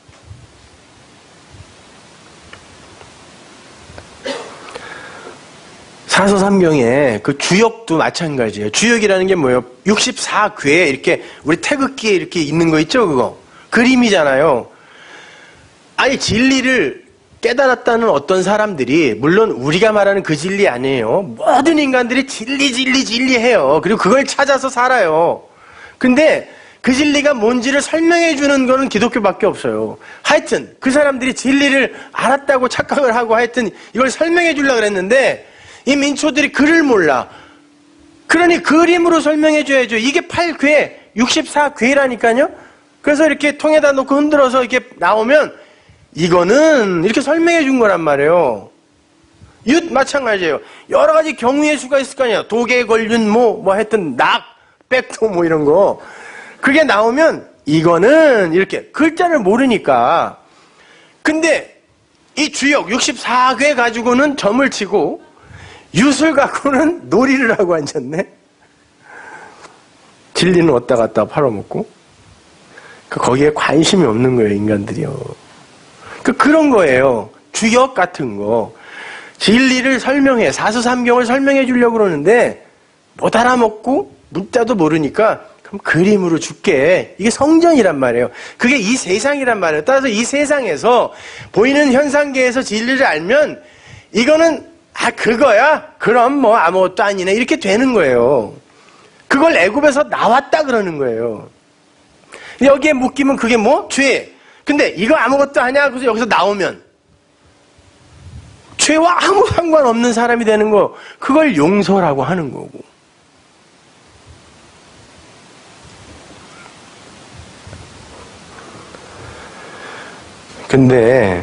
사서삼경에 그 주역도 마찬가지예요. 주역이라는 게 뭐예요? 64궤 이렇게 우리 태극기에 이렇게 있는 거 있죠? 그거 그림이잖아요. 아니 진리를 깨달았다는 어떤 사람들이, 물론 우리가 말하는 그 진리 아니에요. 모든 인간들이 진리해요. 그리고 그걸 찾아서 살아요. 근데 그 진리가 뭔지를 설명해 주는 거는 기독교밖에 없어요. 하여튼 그 사람들이 진리를 알았다고 착각을 하고 하여튼 이걸 설명해 주려고 그랬는데 이 민초들이 글을 몰라. 그러니 그림으로 설명해 줘야죠. 이게 8궤, 64궤라니까요. 그래서 이렇게 통에다 놓고 흔들어서 이렇게 나오면 이거는 이렇게 설명해 준 거란 말이에요. 윷 마찬가지예요. 여러 가지 경우의 수가 있을 거 아니에요. 독에 걸린 뭐 하여튼 낙, 백도 뭐 이런 거. 그게 나오면 이거는 이렇게 글자를 모르니까. 근데 이 주역 64궤 가지고는 점을 치고 윷을 갖고는 놀이를 하고 앉았네. 진리는 어디다 갖다 팔아먹고. 거기에 관심이 없는 거예요, 인간들이요. 그런 거예요. 주역 같은 거. 진리를 설명해, 사수삼경을 설명해 주려고 그러는데 못 알아먹고 문자도 모르니까 그럼 그림으로 줄게. 이게 성전이란 말이에요. 그게 이 세상이란 말이에요. 따라서 이 세상에서 보이는 현상계에서 진리를 알면 이거는 그거야? 그럼 뭐 아무것도 아니네. 이렇게 되는 거예요. 그걸 애굽에서 나왔다 그러는 거예요. 여기에 묶이면 그게 뭐? 죄. 근데 이거 아무것도 아니야. 그래서 여기서 나오면 죄와 아무 상관없는 사람이 되는 거, 그걸 용서라고 하는 거고. 근데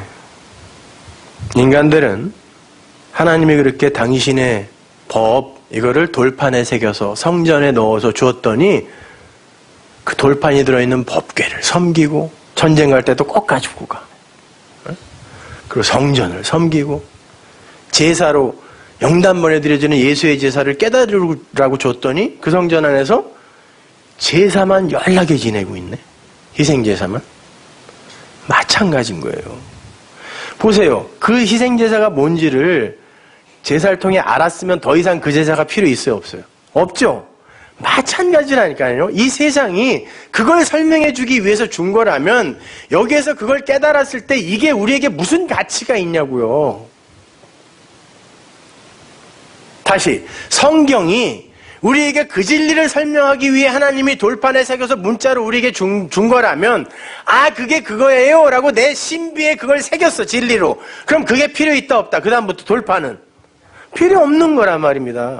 인간들은 하나님이 그렇게 당신의 법, 이거를 돌판에 새겨서 성전에 넣어서 주었더니 그 돌판이 들어있는 법궤를 섬기고 전쟁 갈 때도 꼭 가지고 가. 그리고 성전을 섬기고 제사로 영단번에 드려지는 예수의 제사를 깨달으라고 줬더니 그 성전 안에서 제사만 연락에 지내고 있네. 희생제사만. 마찬가지인 거예요. 보세요. 그 희생제사가 뭔지를 제사를 통해 알았으면 더 이상 그 제사가 필요 있어요, 없어요? 없죠? 마찬가지라니까요. 이 세상이 그걸 설명해 주기 위해서 준 거라면 여기에서 그걸 깨달았을 때 이게 우리에게 무슨 가치가 있냐고요. 다시, 성경이 우리에게 그 진리를 설명하기 위해 하나님이 돌판에 새겨서 문자로 우리에게 준 거라면 그게 그거예요 라고 내 신비에 그걸 새겼어, 진리로. 그럼 그게 필요 있다 없다? 그 다음부터 돌판은 필요 없는 거란 말입니다.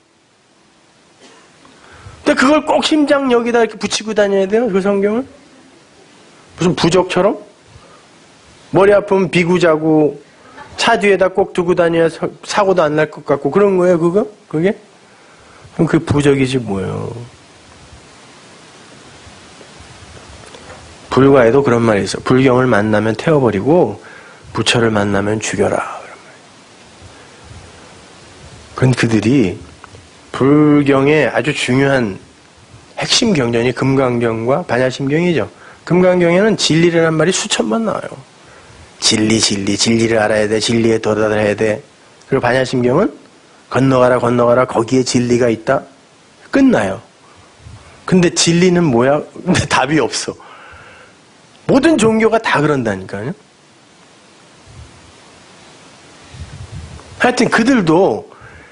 근데 그걸 꼭 심장 여기다 이렇게 붙이고 다녀야 돼요, 그 성경을? 무슨 부적처럼? 머리 아프면 비구자고 차 뒤에다 꼭 두고 다녀야 사고도 안 날 것 같고 그런 거예요, 그거? 그게? 그럼 그게 부적이지 뭐예요. 불가에도 그런 말이 있어. 불경을 만나면 태워버리고 부처를 만나면 죽여라. 그런 말이에요. 그건 그들이 불경의 아주 중요한 핵심 경전이 금강경과 반야심경이죠. 금강경에는 진리라는 말이 수천 번 나와요. 진리를 알아야 돼. 진리에 도달해야 돼. 그리고 반야심경은 건너가라 거기에 진리가 있다. 끝나요. 근데 진리는 뭐야? 근데 답이 없어. 모든 종교가 다 그런다니까요. 하여튼 그들도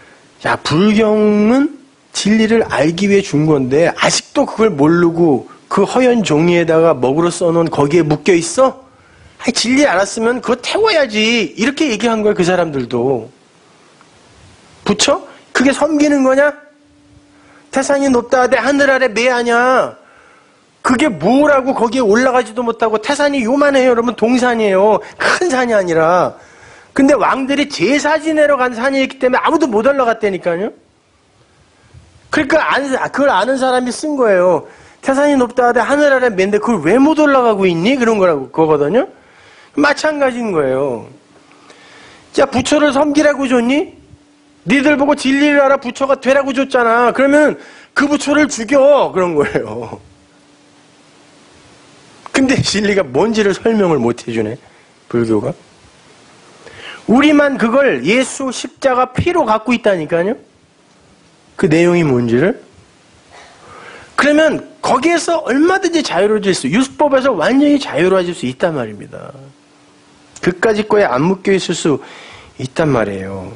불경은 진리를 알기 위해 준 건데 아직도 그걸 모르고 그 허연 종이에다가 먹으로 써놓은 거기에 묶여 있어? 진리 알았으면 그거 태워야지. 이렇게 얘기한 거야, 그 사람들도. 부처? 그게 섬기는 거냐? 태산이 높다 하되 하늘 아래 매하냐? 그게 뭐라고 거기에 올라가지도 못하고 태산이 요만해요. 여러분, 동산이에요. 큰 산이 아니라. 근데 왕들이 제사 지내러 간 산이었기 때문에 아무도 못 올라갔다니까요. 그러니까 그걸 아는 사람이 쓴 거예요. 태산이 높다 하되 하늘 아래 매인데 그걸 왜 못 올라가고 있니? 그런 거거든요. 마찬가지인 거예요. 자, 부처를 섬기라고 줬니? 니들 보고 진리를 알아 부처가 되라고 줬잖아. 그러면 그 부처를 죽여. 그런 거예요. 근데 진리가 뭔지를 설명을 못 해주네, 불교가. 우리만 그걸 예수 십자가 피로 갖고 있다니까요. 그 내용이 뭔지를. 그러면 거기에서 얼마든지 자유로워질 수, 율법에서 완전히 자유로워질 수 있단 말입니다. 그까짓 거에 안 묶여 있을 수 있단 말이에요.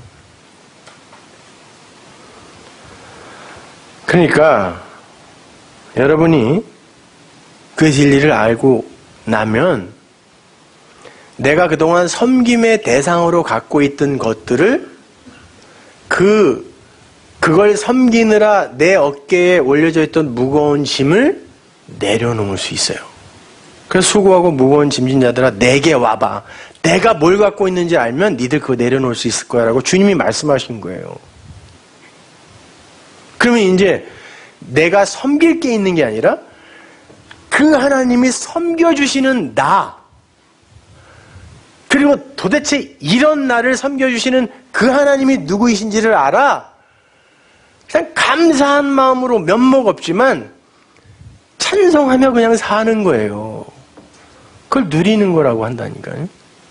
그러니까 여러분이 그 진리를 알고 나면 내가 그동안 섬김의 대상으로 갖고 있던 것들을 그걸 섬기느라 내 어깨에 올려져 있던 무거운 짐을 내려놓을 수 있어요. 그래서 수고하고 무거운 짐진 자들아 내게 와봐. 내가 뭘 갖고 있는지 알면 니들 그거 내려놓을 수 있을 거야 라고 주님이 말씀하신 거예요. 그러면 이제 내가 섬길 게 있는 게 아니라 그 하나님이 섬겨주시는 나, 그리고 도대체 이런 나를 섬겨주시는 그 하나님이 누구이신지를 알아. 그냥 감사한 마음으로 면목 없지만 찬송하며 그냥 사는 거예요. 그걸 누리는 거라고 한다니까요.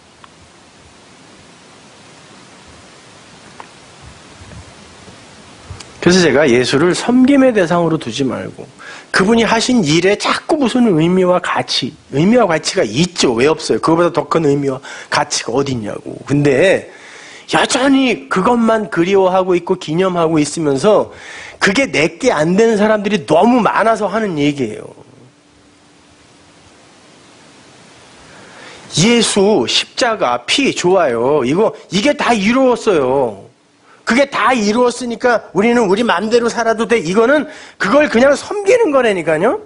그래서 제가 예수를 섬김의 대상으로 두지 말고 그분이 하신 일에 자꾸 무슨 의미와 가치가 있죠. 왜 없어요? 그거보다 더 큰 의미와 가치가 어디 있냐고. 근데 여전히 그것만 그리워하고 있고 기념하고 있으면서 그게 내게 안 되는 사람들이 너무 많아서 하는 얘기예요. 예수, 십자가, 피 좋아요. 이게 다 이루었어요. 그게 다 이루었으니까 우리는 우리 마음대로 살아도 돼. 이거는 그걸 그냥 섬기는 거라니까요.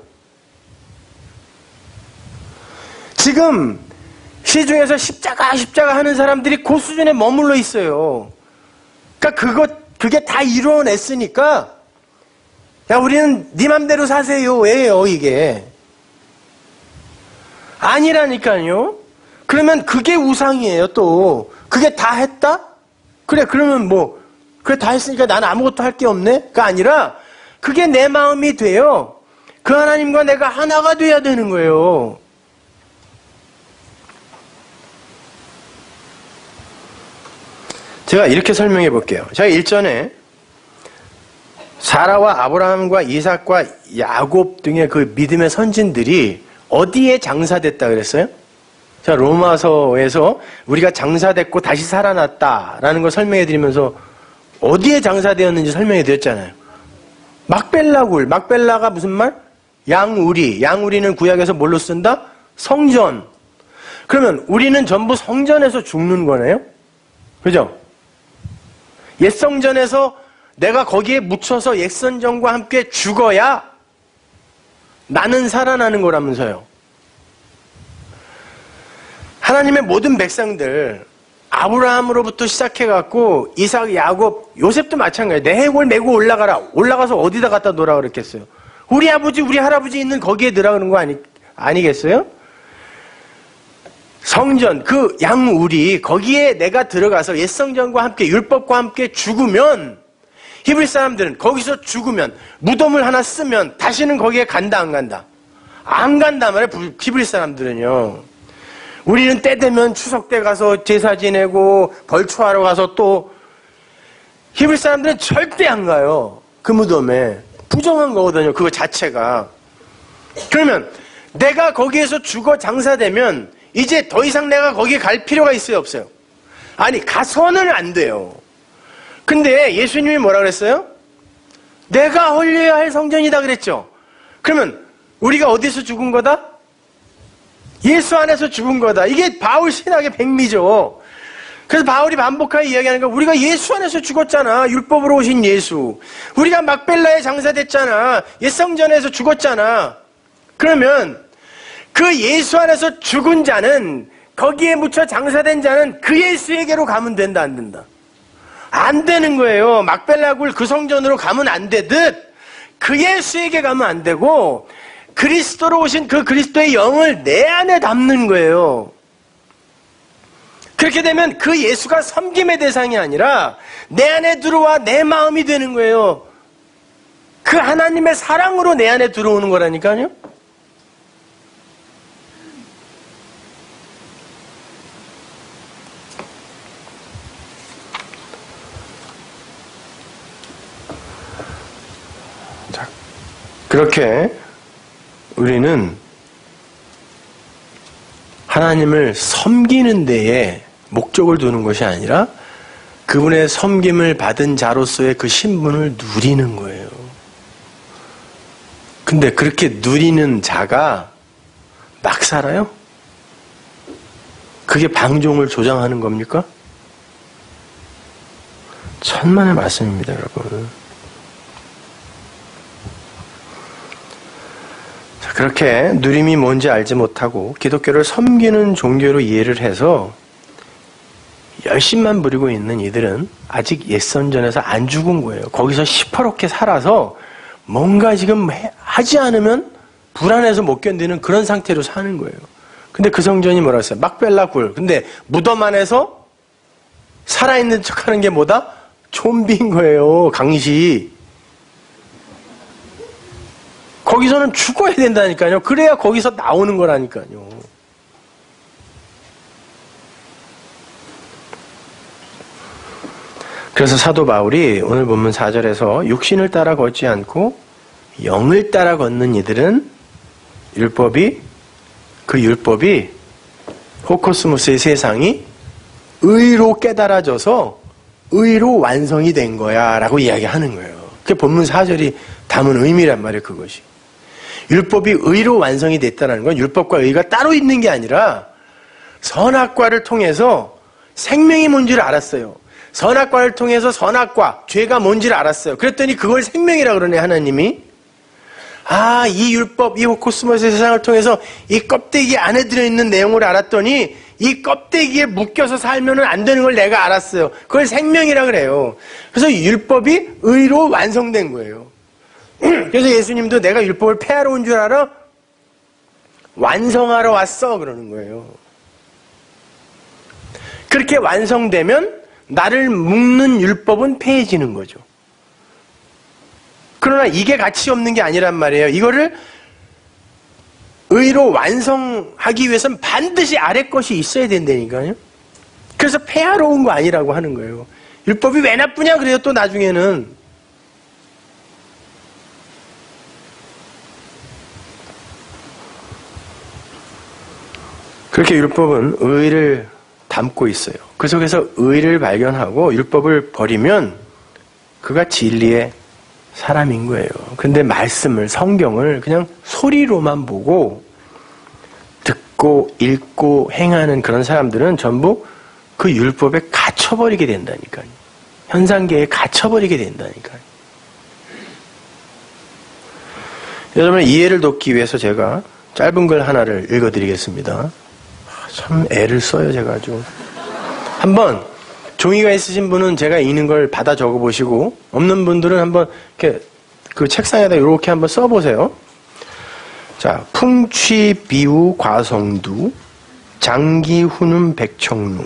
지금 시중에서 십자가 하는 사람들이 그 수준에 머물러 있어요. 그러니까 그게 다 이루어냈으니까 야 우리는 네 맘대로 사세요. 왜요 이게? 아니라니까요. 그러면 그게 우상이에요. 또 그게 다 했다? 그래 그러면 그래 다 했으니까 나는 아무것도 할 게 없네? 가 아니라 그게 내 마음이 돼요. 그 하나님과 내가 하나가 돼야 되는 거예요. 제가 이렇게 설명해 볼게요. 제가 일전에 사라와 아브라함과 이삭과 야곱 등의 그 믿음의 선진들이 어디에 장사됐다 그랬어요? 제가 로마서에서 우리가 장사됐고 다시 살아났다라는 걸 설명해 드리면서 어디에 장사되었는지 설명해 드렸잖아요. 막벨라가 무슨 말? 양우리는 구약에서 뭘로 쓴다? 성전. 그러면 우리는 전부 성전에서 죽는 거네요? 그죠? 옛 성전에서 내가 거기에 묻혀서 옛 성전과 함께 죽어야 나는 살아나는 거라면서요. 하나님의 모든 백성들 아브라함으로부터 시작해갖고 이삭, 야곱, 요셉도 마찬가지예요. 내 해골 메고 올라가라. 올라가서 어디다 갖다 놓으라 그랬겠어요? 우리 아버지, 우리 할아버지 있는 거기에 넣으라 그런 거 아니겠어요? 성전, 그 양우리 거기에 내가 들어가서 옛성전과 함께 율법과 함께 죽으면 히브리 사람들은 거기서 죽으면 무덤을 하나 쓰면 다시는 거기에 간다 안 간다? 안 간단 말이에요. 히브리 사람들은요. 우리는 때 되면 추석 때 가서 제사 지내고 벌초하러 가서 또 히브리 사람들은 절대 안 가요. 그 무덤에. 부정한 거거든요. 그거 자체가. 그러면 내가 거기에서 죽어 장사되면 이제 더 이상 내가 거기에 갈 필요가 있어요? 없어요? 아니 가서는 안 돼요. 근데 예수님이 뭐라 그랬어요? 내가 헐려야 할 성전이다 그랬죠. 그러면 우리가 어디서 죽은 거다? 예수 안에서 죽은 거다. 이게 바울 신학의 백미죠. 그래서 바울이 반복하게 이야기하는 거 우리가 예수 안에서 죽었잖아. 율법으로 오신 예수. 우리가 막벨라에 장사됐잖아. 옛성전에서 죽었잖아. 그러면 그 예수 안에서 죽은 자는 거기에 묻혀 장사된 자는 그 예수에게로 가면 된다 안 된다? 안 되는 거예요. 막벨라굴 그 성전으로 가면 안 되듯 그 예수에게 가면 안 되고 그리스도로 오신 그 그리스도의 영을 내 안에 담는 거예요. 그렇게 되면 그 예수가 섬김의 대상이 아니라 내 안에 들어와 내 마음이 되는 거예요. 그 하나님의 사랑으로 내 안에 들어오는 거라니까요. 자, 그렇게 우리는 하나님을 섬기는 데에 목적을 두는 것이 아니라 그분의 섬김을 받은 자로서의 그 신분을 누리는 거예요. 근데 그렇게 누리는 자가 막 살아요? 그게 방종을 조장하는 겁니까? 천만의 말씀입니다, 여러분. 그렇게 누림이 뭔지 알지 못하고 기독교를 섬기는 종교로 이해를 해서 열심만 부리고 있는 이들은 아직 옛선전에서 안 죽은 거예요. 거기서 시퍼렇게 살아서 뭔가 지금 하지 않으면 불안해서 못 견디는 그런 상태로 사는 거예요. 근데 그 성전이 뭐라 했어요? 막벨라 굴. 근데 무덤 안에서 살아있는 척하는 게 뭐다? 좀비인 거예요. 강시. 거기서는 죽어야 된다니까요. 그래야 거기서 나오는 거라니까요. 그래서 사도 바울이 오늘 본문 4절에서 육신을 따라 걷지 않고 영을 따라 걷는 이들은 그 율법이 호코스모스의 세상이 의로 깨달아져서 의로 완성이 된 거야 라고 이야기하는 거예요. 그게 본문 4절이 담은 의미란 말이에요. 그것이 율법이 의로 완성이 됐다는 건 율법과 의가 따로 있는 게 아니라 선악과를 통해서 생명이 뭔지를 알았어요. 선악과를 통해서 선악과, 죄가 뭔지를 알았어요. 그랬더니 그걸 생명이라고 그러네, 하나님이. 이 율법, 이 호코스모스의 세상을 통해서 이 껍데기 안에 들어있는 내용을 알았더니 이 껍데기에 묶여서 살면 안 되는 걸 내가 알았어요. 그걸 생명이라고 그래요. 그래서 율법이 의로 완성된 거예요. 그래서 예수님도 내가 율법을 폐하러 온 줄 알아? 완성하러 왔어. 그러는 거예요. 그렇게 완성되면 나를 묶는 율법은 폐해지는 거죠. 그러나 이게 가치 없는 게 아니란 말이에요. 이거를 의로 완성하기 위해서는 반드시 아래 것이 있어야 된다니까요. 그래서 폐하러 온 거 아니라고 하는 거예요. 율법이 왜 나쁘냐 그래요. 또 나중에는. 그렇게 율법은 의를 담고 있어요. 그 속에서 의를 발견하고 율법을 버리면 그가 진리의 사람인 거예요. 근데 말씀을, 성경을 그냥 소리로만 보고 듣고 읽고 행하는 그런 사람들은 전부 그 율법에 갇혀버리게 된다니까요. 현상계에 갇혀버리게 된다니까요. 여러분의 이해를 돕기 위해서 제가 짧은 글 하나를 읽어드리겠습니다. 참 애를 써요, 제가 아주. 한번 종이가 있으신 분은 제가 읽는 걸 받아 적어보시고 없는 분들은 한번 이렇게 그 책상에다 이렇게 한번 써보세요. 자, 풍취 비우 과성두, 장기 후눔 백청루,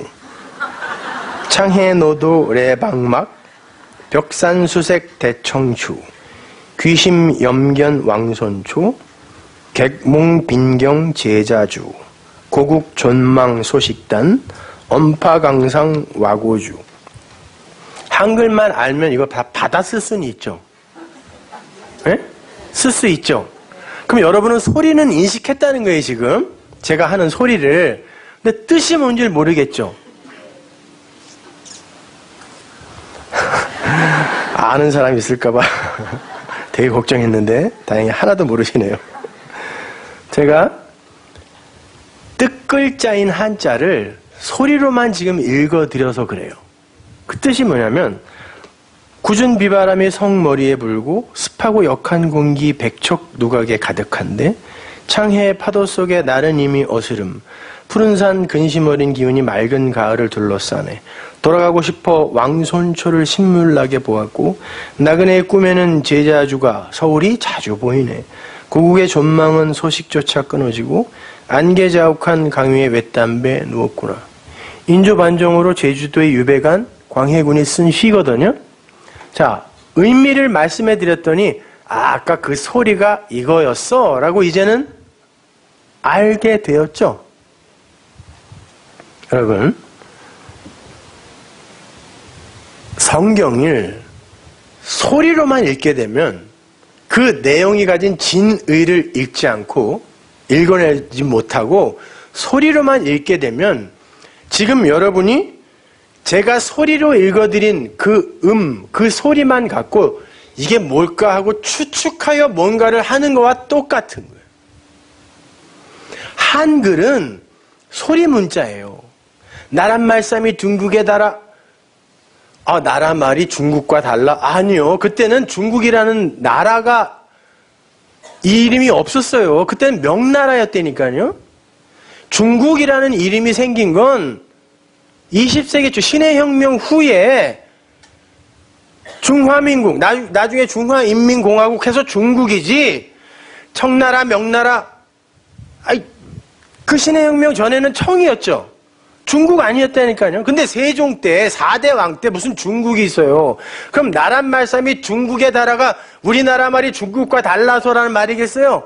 창해 노도 레방막, 벽산수색 대청추, 귀심 염견 왕손초, 객몽 빈경 제자주, 고국 존망 소식단, 엄파강상 와고주. 한글만 알면 이거 다 받아 쓸 수는 있죠. 네? 쓸 수 있죠. 그럼 여러분은 소리는 인식했다는 거예요, 지금. 제가 하는 소리를. 근데 뜻이 뭔지를 모르겠죠. 아는 사람이 있을까봐 되게 걱정했는데 다행히 하나도 모르시네요. 제가 뜻글자인 한자를 소리로만 지금 읽어드려서 그래요. 그 뜻이 뭐냐면 굳은 비바람이 성머리에 불고 습하고 역한 공기 백척 누각에 가득한데 창해의 파도 속에 나른 이미 어스름 푸른 산 근심 어린 기운이 맑은 가을을 둘러싸네. 돌아가고 싶어 왕손초를 신물나게 보았고 나그네의 꿈에는 제자주가 서울이 자주 보이네. 고국의 존망은 소식조차 끊어지고 안개자욱한 강위에 쇳담배 누웠구나. 인조반정으로 제주도에 유배간 광해군이 쓴 시거든요. 자, 의미를 말씀해 드렸더니 아까 그 소리가 이거였어 라고 이제는 알게 되었죠. 여러분, 성경을 소리로만 읽게 되면 그 내용이 가진 진의를 읽지 않고 읽어내지 못하고 소리로만 읽게 되면 지금 여러분이 제가 소리로 읽어드린 그 소리만 갖고 이게 뭘까 하고 추측하여 뭔가를 하는 것과 똑같은 거예요. 한글은 소리 문자예요. 나란 말씀이 둥국에 달아. 나라 말이 중국과 달라? 아니요. 그때는 중국이라는 나라가 이 이름이 없었어요. 그때는 명나라였다니까요. 중국이라는 이름이 생긴 건 20세기 초 신해 혁명 후에 중화민국, 나중에 중화인민공화국 해서 중국이지 청나라, 명나라, 그 신해 혁명 전에는 청이었죠. 중국 아니었다니까요. 근데 세종 때 4대 왕 때 무슨 중국이 있어요. 그럼 나란 말씀이 중국에 달아가 우리나라 말이 중국과 달라서라는 말이겠어요?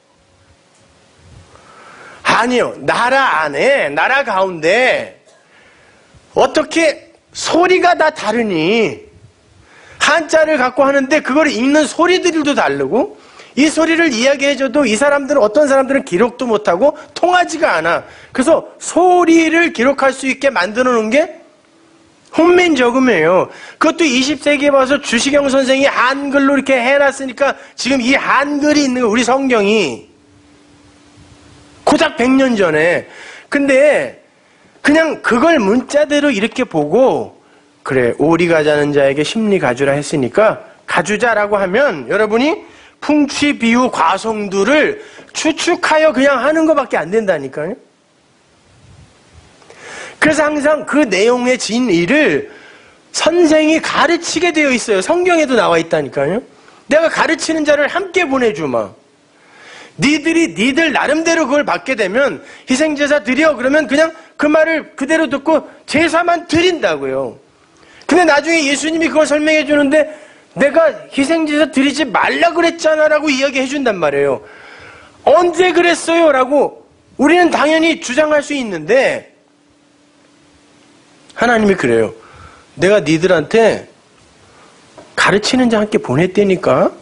아니요. 나라 안에, 나라 가운데 어떻게 소리가 다 다르니 한자를 갖고 하는데 그걸 읽는 소리들도 다르고 이 소리를 이야기해줘도 이 사람들은 어떤 사람들은 기록도 못하고 통하지가 않아. 그래서 소리를 기록할 수 있게 만들어 놓은 게 훈민저금이에요. 그것도 20세기에 와서 주시경 선생이 한글로 이렇게 해놨으니까 지금 이 한글이 있는 거 우리 성경이 고작 100년 전에. 근데 그냥 그걸 문자대로 이렇게 보고 그래 오리가 자는 자에게 심리 가주라 했으니까 가주자라고 하면 여러분이 풍취, 비유, 과성들을 추측하여 그냥 하는 것밖에 안 된다니까요. 그래서 항상 그 내용의 진리를 선생이 가르치게 되어 있어요. 성경에도 나와 있다니까요. 내가 가르치는 자를 함께 보내주마. 니들 나름대로 그걸 받게 되면 희생제사 드려 그러면 그냥 그 말을 그대로 듣고 제사만 드린다고요. 근데 나중에 예수님이 그걸 설명해 주는데 내가 희생제사 드리지 말라 그랬잖아 라고 이야기해 준단 말이에요. 언제 그랬어요? 라고 우리는 당연히 주장할 수 있는데 하나님이 그래요. 내가 니들한테 가르치는 자 함께 보냈다니까.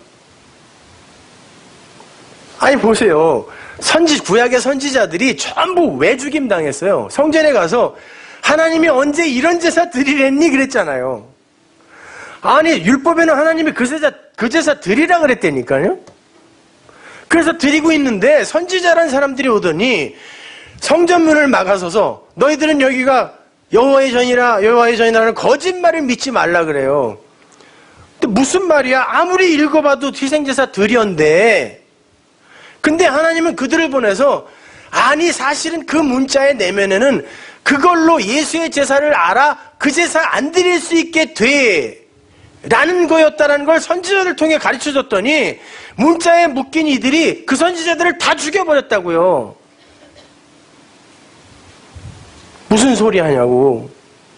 아니 보세요. 구약의 선지자들이 전부 왜 죽임 당했어요? 성전에 가서 하나님이 언제 이런 제사 드리랬니? 그랬잖아요. 아니 율법에는 하나님이 그 제사 드리라 그랬다니까요. 그래서 드리고 있는데 선지자란 사람들이 오더니 성전문을 막아서서 너희들은 여기가 여호와의 전이라는 거짓말을 믿지 말라 그래요. 근데 무슨 말이야? 아무리 읽어봐도 희생제사 드렸는데 근데 하나님은 그들을 보내서 아니 사실은 그 문자의 내면에는 그걸로 예수의 제사를 알아 그 제사 안 드릴 수 있게 돼 라는 거였다라는 걸 선지자들 통해 가르쳐줬더니 문자에 묶인 이들이 그 선지자들을 다 죽여버렸다고요. 무슨 소리 하냐고.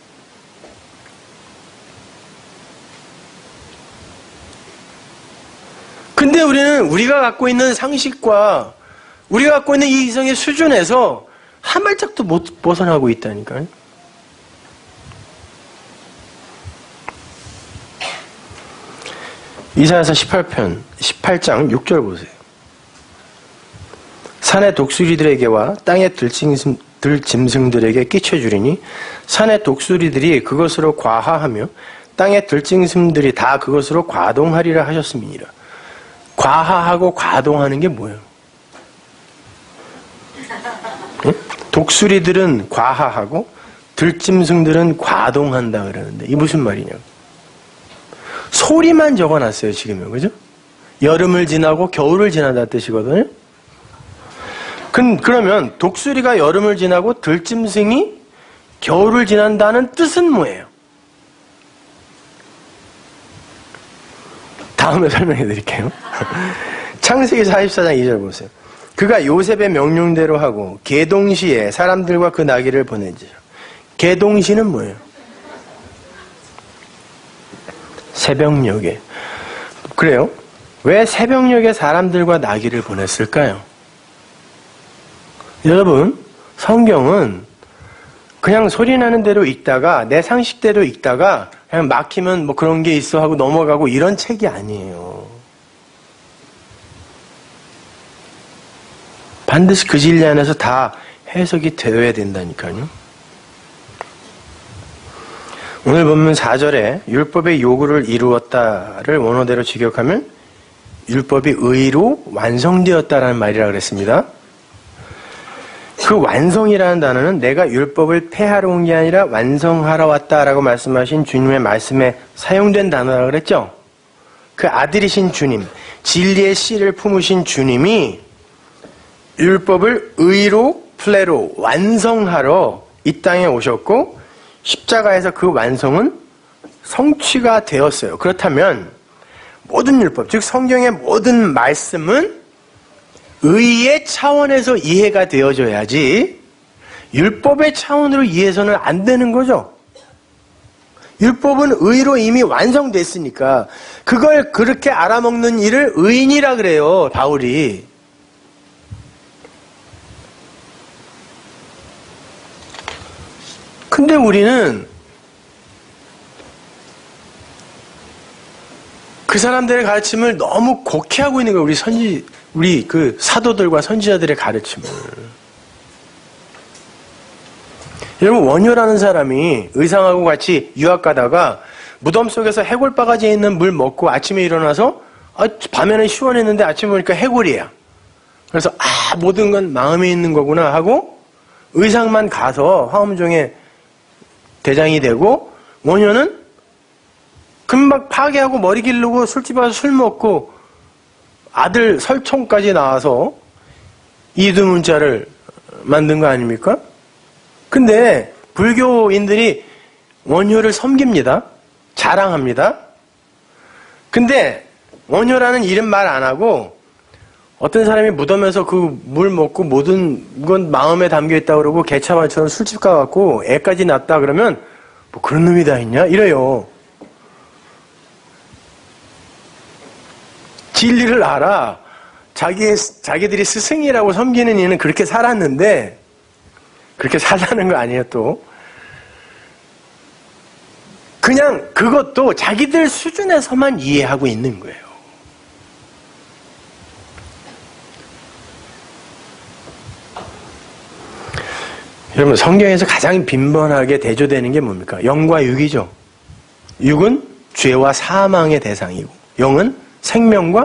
근데 우리는 우리가 갖고 있는 상식과 우리가 갖고 있는 이 이성의 수준에서 한 발짝도 못 벗어나고 있다니까요. 이사야서 18장 6절 보세요. 산의 독수리들에게와 땅의 들짐승들에게 끼쳐주리니 산의 독수리들이 그것으로 과하하며 땅의 들짐승들이 다 그것으로 과동하리라 하셨음이니라. 과하하고 과동하는 게 뭐예요? 응? 독수리들은 과하하고 들짐승들은 과동한다 그러는데 이 무슨 말이냐고. 소리만 적어놨어요 지금요. 그죠? 여름을 지나고 겨울을 지나다 뜻이거든요. 그러면 독수리가 여름을 지나고 들짐승이 겨울을 지난다는 뜻은 뭐예요? 다음에 설명해 드릴게요. 창세기 44장 2절 보세요. 그가 요셉의 명령대로 하고 계동시에 사람들과 그 나귀를 보내지요. 계동시는 뭐예요? 새벽녘에. 그래요? 왜 새벽녘에 사람들과 나귀를 보냈을까요? 여러분, 성경은 그냥 소리 나는 대로 읽다가 내 상식대로 읽다가 그냥 막히면 뭐 그런 게 있어 하고 넘어가고 이런 책이 아니에요. 반드시 그 진리 안에서 다 해석이 되어야 된다니까요. 오늘 본문 4절에 율법의 요구를 이루었다를 원어대로 직역하면 율법이 의로 완성되었다라는 말이라 그랬습니다. 그 완성이라는 단어는 내가 율법을 폐하러 온 게 아니라 완성하러 왔다라고 말씀하신 주님의 말씀에 사용된 단어라고 그랬죠. 그 아들이신 주님, 진리의 씨를 품으신 주님이 율법을 의로 플레로 완성하러 이 땅에 오셨고 십자가에서 그 완성은 성취가 되었어요. 그렇다면 모든 율법, 즉 성경의 모든 말씀은 의의 차원에서 이해가 되어져야지 율법의 차원으로 이해해서는 안 되는 거죠. 율법은 의로 이미 완성됐으니까 그걸 그렇게 알아먹는 일을 의인이라 그래요, 바울이. 근데 우리는 그 사람들의 가르침을 너무 곡해하고 있는 거예요. 우리 그 사도들과 선지자들의 가르침을. 여러분, 원효라는 사람이 의상하고 같이 유학 가다가 무덤 속에서 해골 바가지에 있는 물 먹고 아침에 일어나서 밤에는 시원했는데 아침에 보니까 해골이야. 그래서 모든 건 마음에 있는 거구나 하고 의상만 가서 화엄종의 대장이 되고, 원효는 금방 파괴하고 머리 기르고 술집 가서 술 먹고 아들 설총까지 나와서 이두문자를 만든 거 아닙니까? 근데 불교인들이 원효를 섬깁니다. 자랑합니다. 근데 원효라는 이름 말 안 하고 어떤 사람이 무덤에서 그 물 먹고 모든 건 마음에 담겨 있다 그러고 개차반처럼 술집 가갖고 애까지 낳았다 그러면 뭐 그런 놈이 다 있냐? 이래요. 진리를 알아. 자기들이 스승이라고 섬기는 이는 그렇게 살았는데, 그렇게 살라는 거 아니에요, 또. 그냥 그것도 자기들 수준에서만 이해하고 있는 거예요. 여러분, 성경에서 가장 빈번하게 대조되는 게 뭡니까? 영과 육이죠. 육은 죄와 사망의 대상이고, 영은 생명과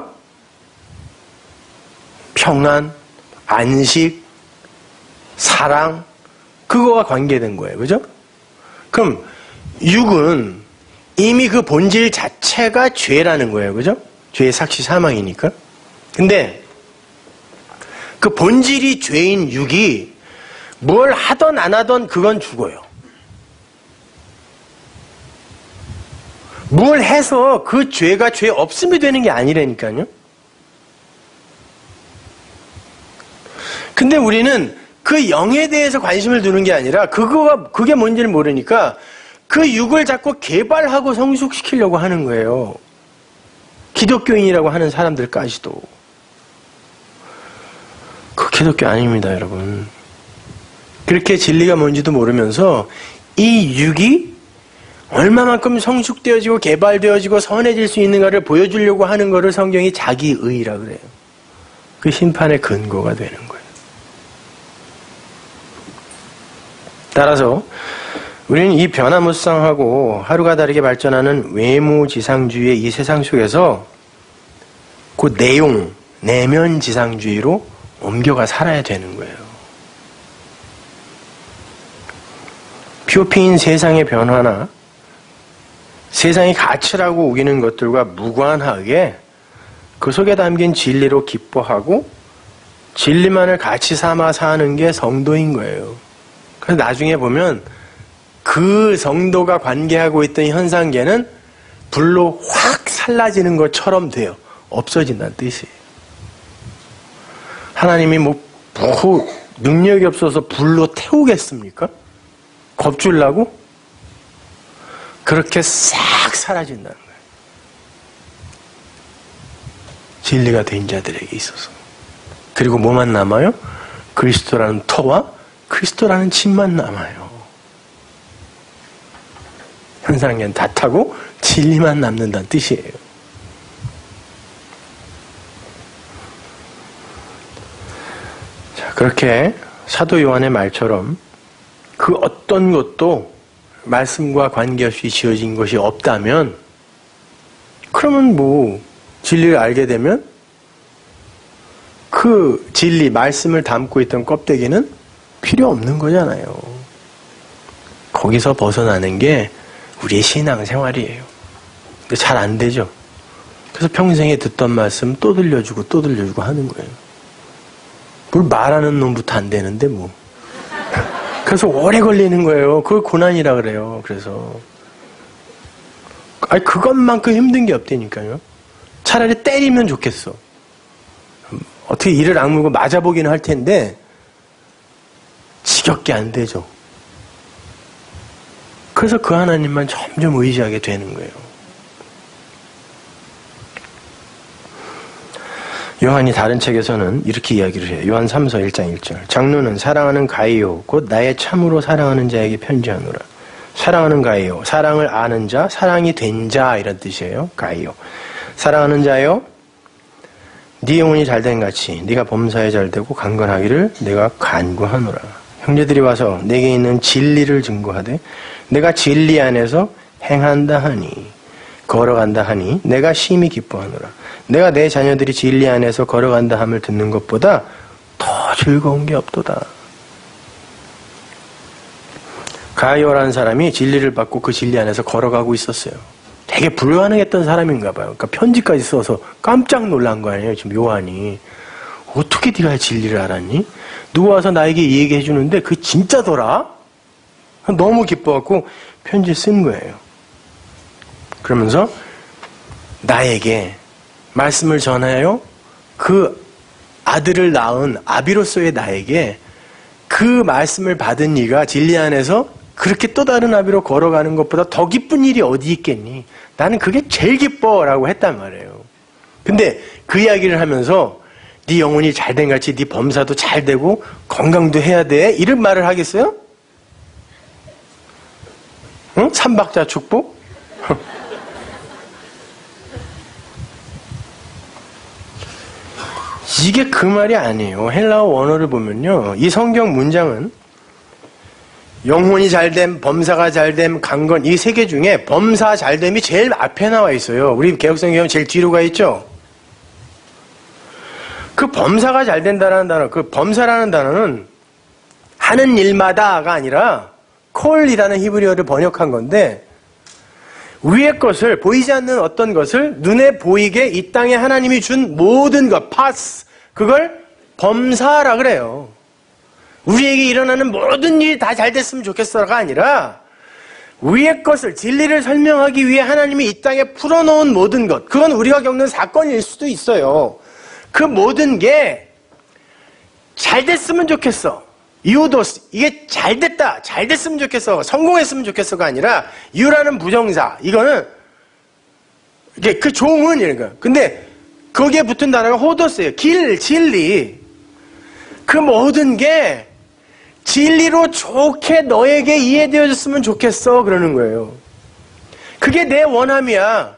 평안, 안식, 사랑, 그거와 관계된 거예요. 그죠? 그럼 육은 이미 그 본질 자체가 죄라는 거예요. 그죠? 죄의 삭시 사망이니까. 근데 그 본질이 죄인 육이 뭘 하던 안 하던 그건 죽어요. 뭘 해서 그 죄가 죄 없음이 되는 게 아니라니까요. 근데 우리는 그 영에 대해서 관심을 두는 게 아니라 그게 뭔지를 모르니까 그 육을 자꾸 개발하고 성숙시키려고 하는 거예요. 기독교인이라고 하는 사람들까지도. 그 기독교 아닙니다, 여러분. 그렇게 진리가 뭔지도 모르면서 이 육이 얼마만큼 성숙되어지고 개발되어지고 선해질 수 있는가를 보여주려고 하는 것을 성경이 자기의라 그래요. 그 심판의 근거가 되는 거예요. 따라서 우리는 이 변화무쌍하고 하루가 다르게 발전하는 외모지상주의의 이 세상 속에서 그 내용, 내면지상주의로 옮겨가 살아야 되는 거예요. 표피인 세상의 변화나 세상이 가치라고 우기는 것들과 무관하게 그 속에 담긴 진리로 기뻐하고 진리만을 가치 삼아 사는 게 성도인 거예요. 그래서 나중에 보면 그 성도가 관계하고 있던 현상계는 불로 확 살라지는 것처럼 돼요. 없어진다는 뜻이에요. 하나님이 능력이 없어서 불로 태우겠습니까? 겁주려고? 그렇게 싹 사라진다는 거예요. 진리가 된 자들에게 있어서. 그리고 뭐만 남아요? 그리스도라는 터와 그리스도라는 짐만 남아요. 현상계는 다 타고 진리만 남는다는 뜻이에요. 자, 그렇게 사도 요한의 말처럼 그 어떤 것도 말씀과 관계없이 지어진 것이 없다면, 그러면 뭐 진리를 알게 되면 그 진리, 말씀을 담고 있던 껍데기는 필요 없는 거잖아요. 거기서 벗어나는 게 우리의 신앙생활이에요. 근데 잘 안 되죠. 그래서 평생에 듣던 말씀 또 들려주고 또 들려주고 하는 거예요. 뭘 말하는 놈부터 안 되는데 뭐. 그래서 오래 걸리는 거예요. 그걸 고난이라 그래요. 그래서 그것만큼 힘든 게 없다니까요. 차라리 때리면 좋겠어. 어떻게 이를 악물고 맞아보기는 할 텐데 그저께 안 되죠. 그래서 그 하나님만 점점 의지하게 되는 거예요. 요한이 다른 책에서는 이렇게 이야기를 해요. 요한 3서 1장 1절. 장로는 사랑하는 가이오 곧 나의 참으로 사랑하는 자에게 편지하노라. 사랑하는 가이오, 사랑을 아는 자, 사랑이 된 자 이런 뜻이에요. 가이오. 사랑하는 자요, 네 영혼이 잘된 같이 네가 범사에 잘되고 강건하기를 내가 간구하노라. 형제들이 와서 내게 있는 진리를 증거하되 내가 진리 안에서 행한다 하니 걸어간다 하니 내가 심히 기뻐하노라. 내가 내 자녀들이 진리 안에서 걸어간다 함을 듣는 것보다 더 즐거운 게 없도다. 가이오라는 사람이 진리를 받고 그 진리 안에서 걸어가고 있었어요. 되게 불가능했던 사람인가 봐요. 그러니까 편지까지 써서 깜짝 놀란 거 아니에요, 지금 요한이. 어떻게 네가 진리를 알았니? 누가 와서 나에게 이 얘기 해주는데 그 진짜더라? 너무 기뻐갖고 편지 쓴 거예요. 그러면서 나에게 말씀을 전하여 그 아들을 낳은 아비로서의 나에게 그 말씀을 받은 네가 진리 안에서 그렇게 또 다른 아비로 걸어가는 것보다 더 기쁜 일이 어디 있겠니? 나는 그게 제일 기뻐라고 했단 말이에요. 근데 그 이야기를 하면서 네 영혼이 잘된 같이 네 범사도 잘 되고 건강도 해야 돼 이런 말을 하겠어요? 응? 삼박자 축복? 이게 그 말이 아니에요. 헬라어 원어를 보면요, 이 성경 문장은 영혼이 잘됨, 범사가 잘됨, 강건 이 세 개 중에 범사 잘됨이 제일 앞에 나와 있어요. 우리 개혁성경은 제일 뒤로 가 있죠. 그 범사가 잘된다라는 단어, 그 범사라는 단어는 하는 일마다가 아니라 콜이라는 히브리어를 번역한 건데 위의 것을, 보이지 않는 어떤 것을 눈에 보이게 이 땅에 하나님이 준 모든 것, 파스, 그걸 범사라 그래요. 우리에게 일어나는 모든 일이 다 잘 됐으면 좋겠어가 아니라 위의 것을, 진리를 설명하기 위해 하나님이 이 땅에 풀어놓은 모든 것, 그건 우리가 겪는 사건일 수도 있어요. 그 모든 게 잘 됐으면 좋겠어. 이오도스, 이게 잘 됐다, 잘 됐으면 좋겠어, 성공했으면 좋겠어가 아니라 이유라는 부정사, 이거는 이게 그 종은 이런 거야. 근데 거기에 붙은 단어가 호도스예요. 길, 진리. 그 모든 게 진리로 좋게 너에게 이해되어졌으면 좋겠어 그러는 거예요. 그게 내 원함이야.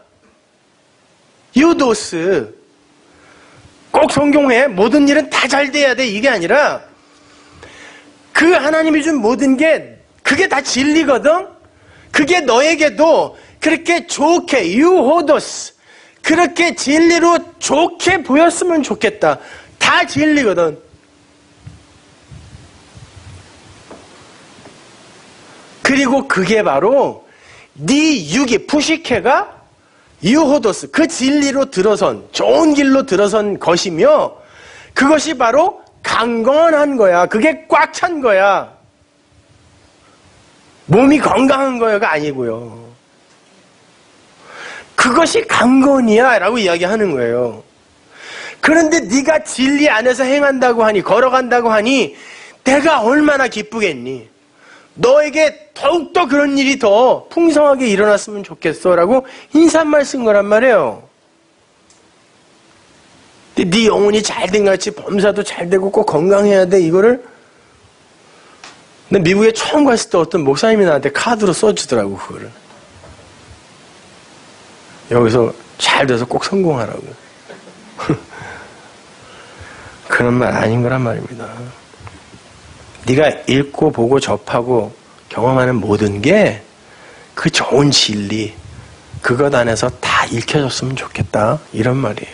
이오도스. 꼭 성경에 모든 일은 다 잘 돼야 돼 이게 아니라 그 하나님이 준 모든 게 그게 다 진리거든. 그게 너에게도 그렇게 좋게 유호도스, 그렇게 진리로 좋게 보였으면 좋겠다. 다 진리거든. 그리고 그게 바로 네 육이 푸시케가 유호도스, 그 진리로 들어선, 좋은 길로 들어선 것이며 그것이 바로 강건한 거야. 그게 꽉 찬 거야. 몸이 건강한 거야가 아니고요. 그것이 강건이야 라고 이야기하는 거예요. 그런데 네가 진리 안에서 행한다고 하니, 걸어간다고 하니 내가 얼마나 기쁘겠니? 너에게 더욱더 그런 일이 더 풍성하게 일어났으면 좋겠어 라고 인사말 쓴 거란 말이에요. 근데 네 영혼이 잘된 같이 범사도 잘 되고 꼭 건강해야 돼 이거를 나 미국에 처음 갔을 때 어떤 목사님이 나한테 카드로 써주더라고. 그거를 여기서 잘 돼서 꼭 성공하라고. 그런 말 아닌 거란 말입니다. 네가 읽고 보고 접하고 경험하는 모든 게 그 좋은 진리, 그것 안에서 다 읽혀졌으면 좋겠다 이런 말이에요.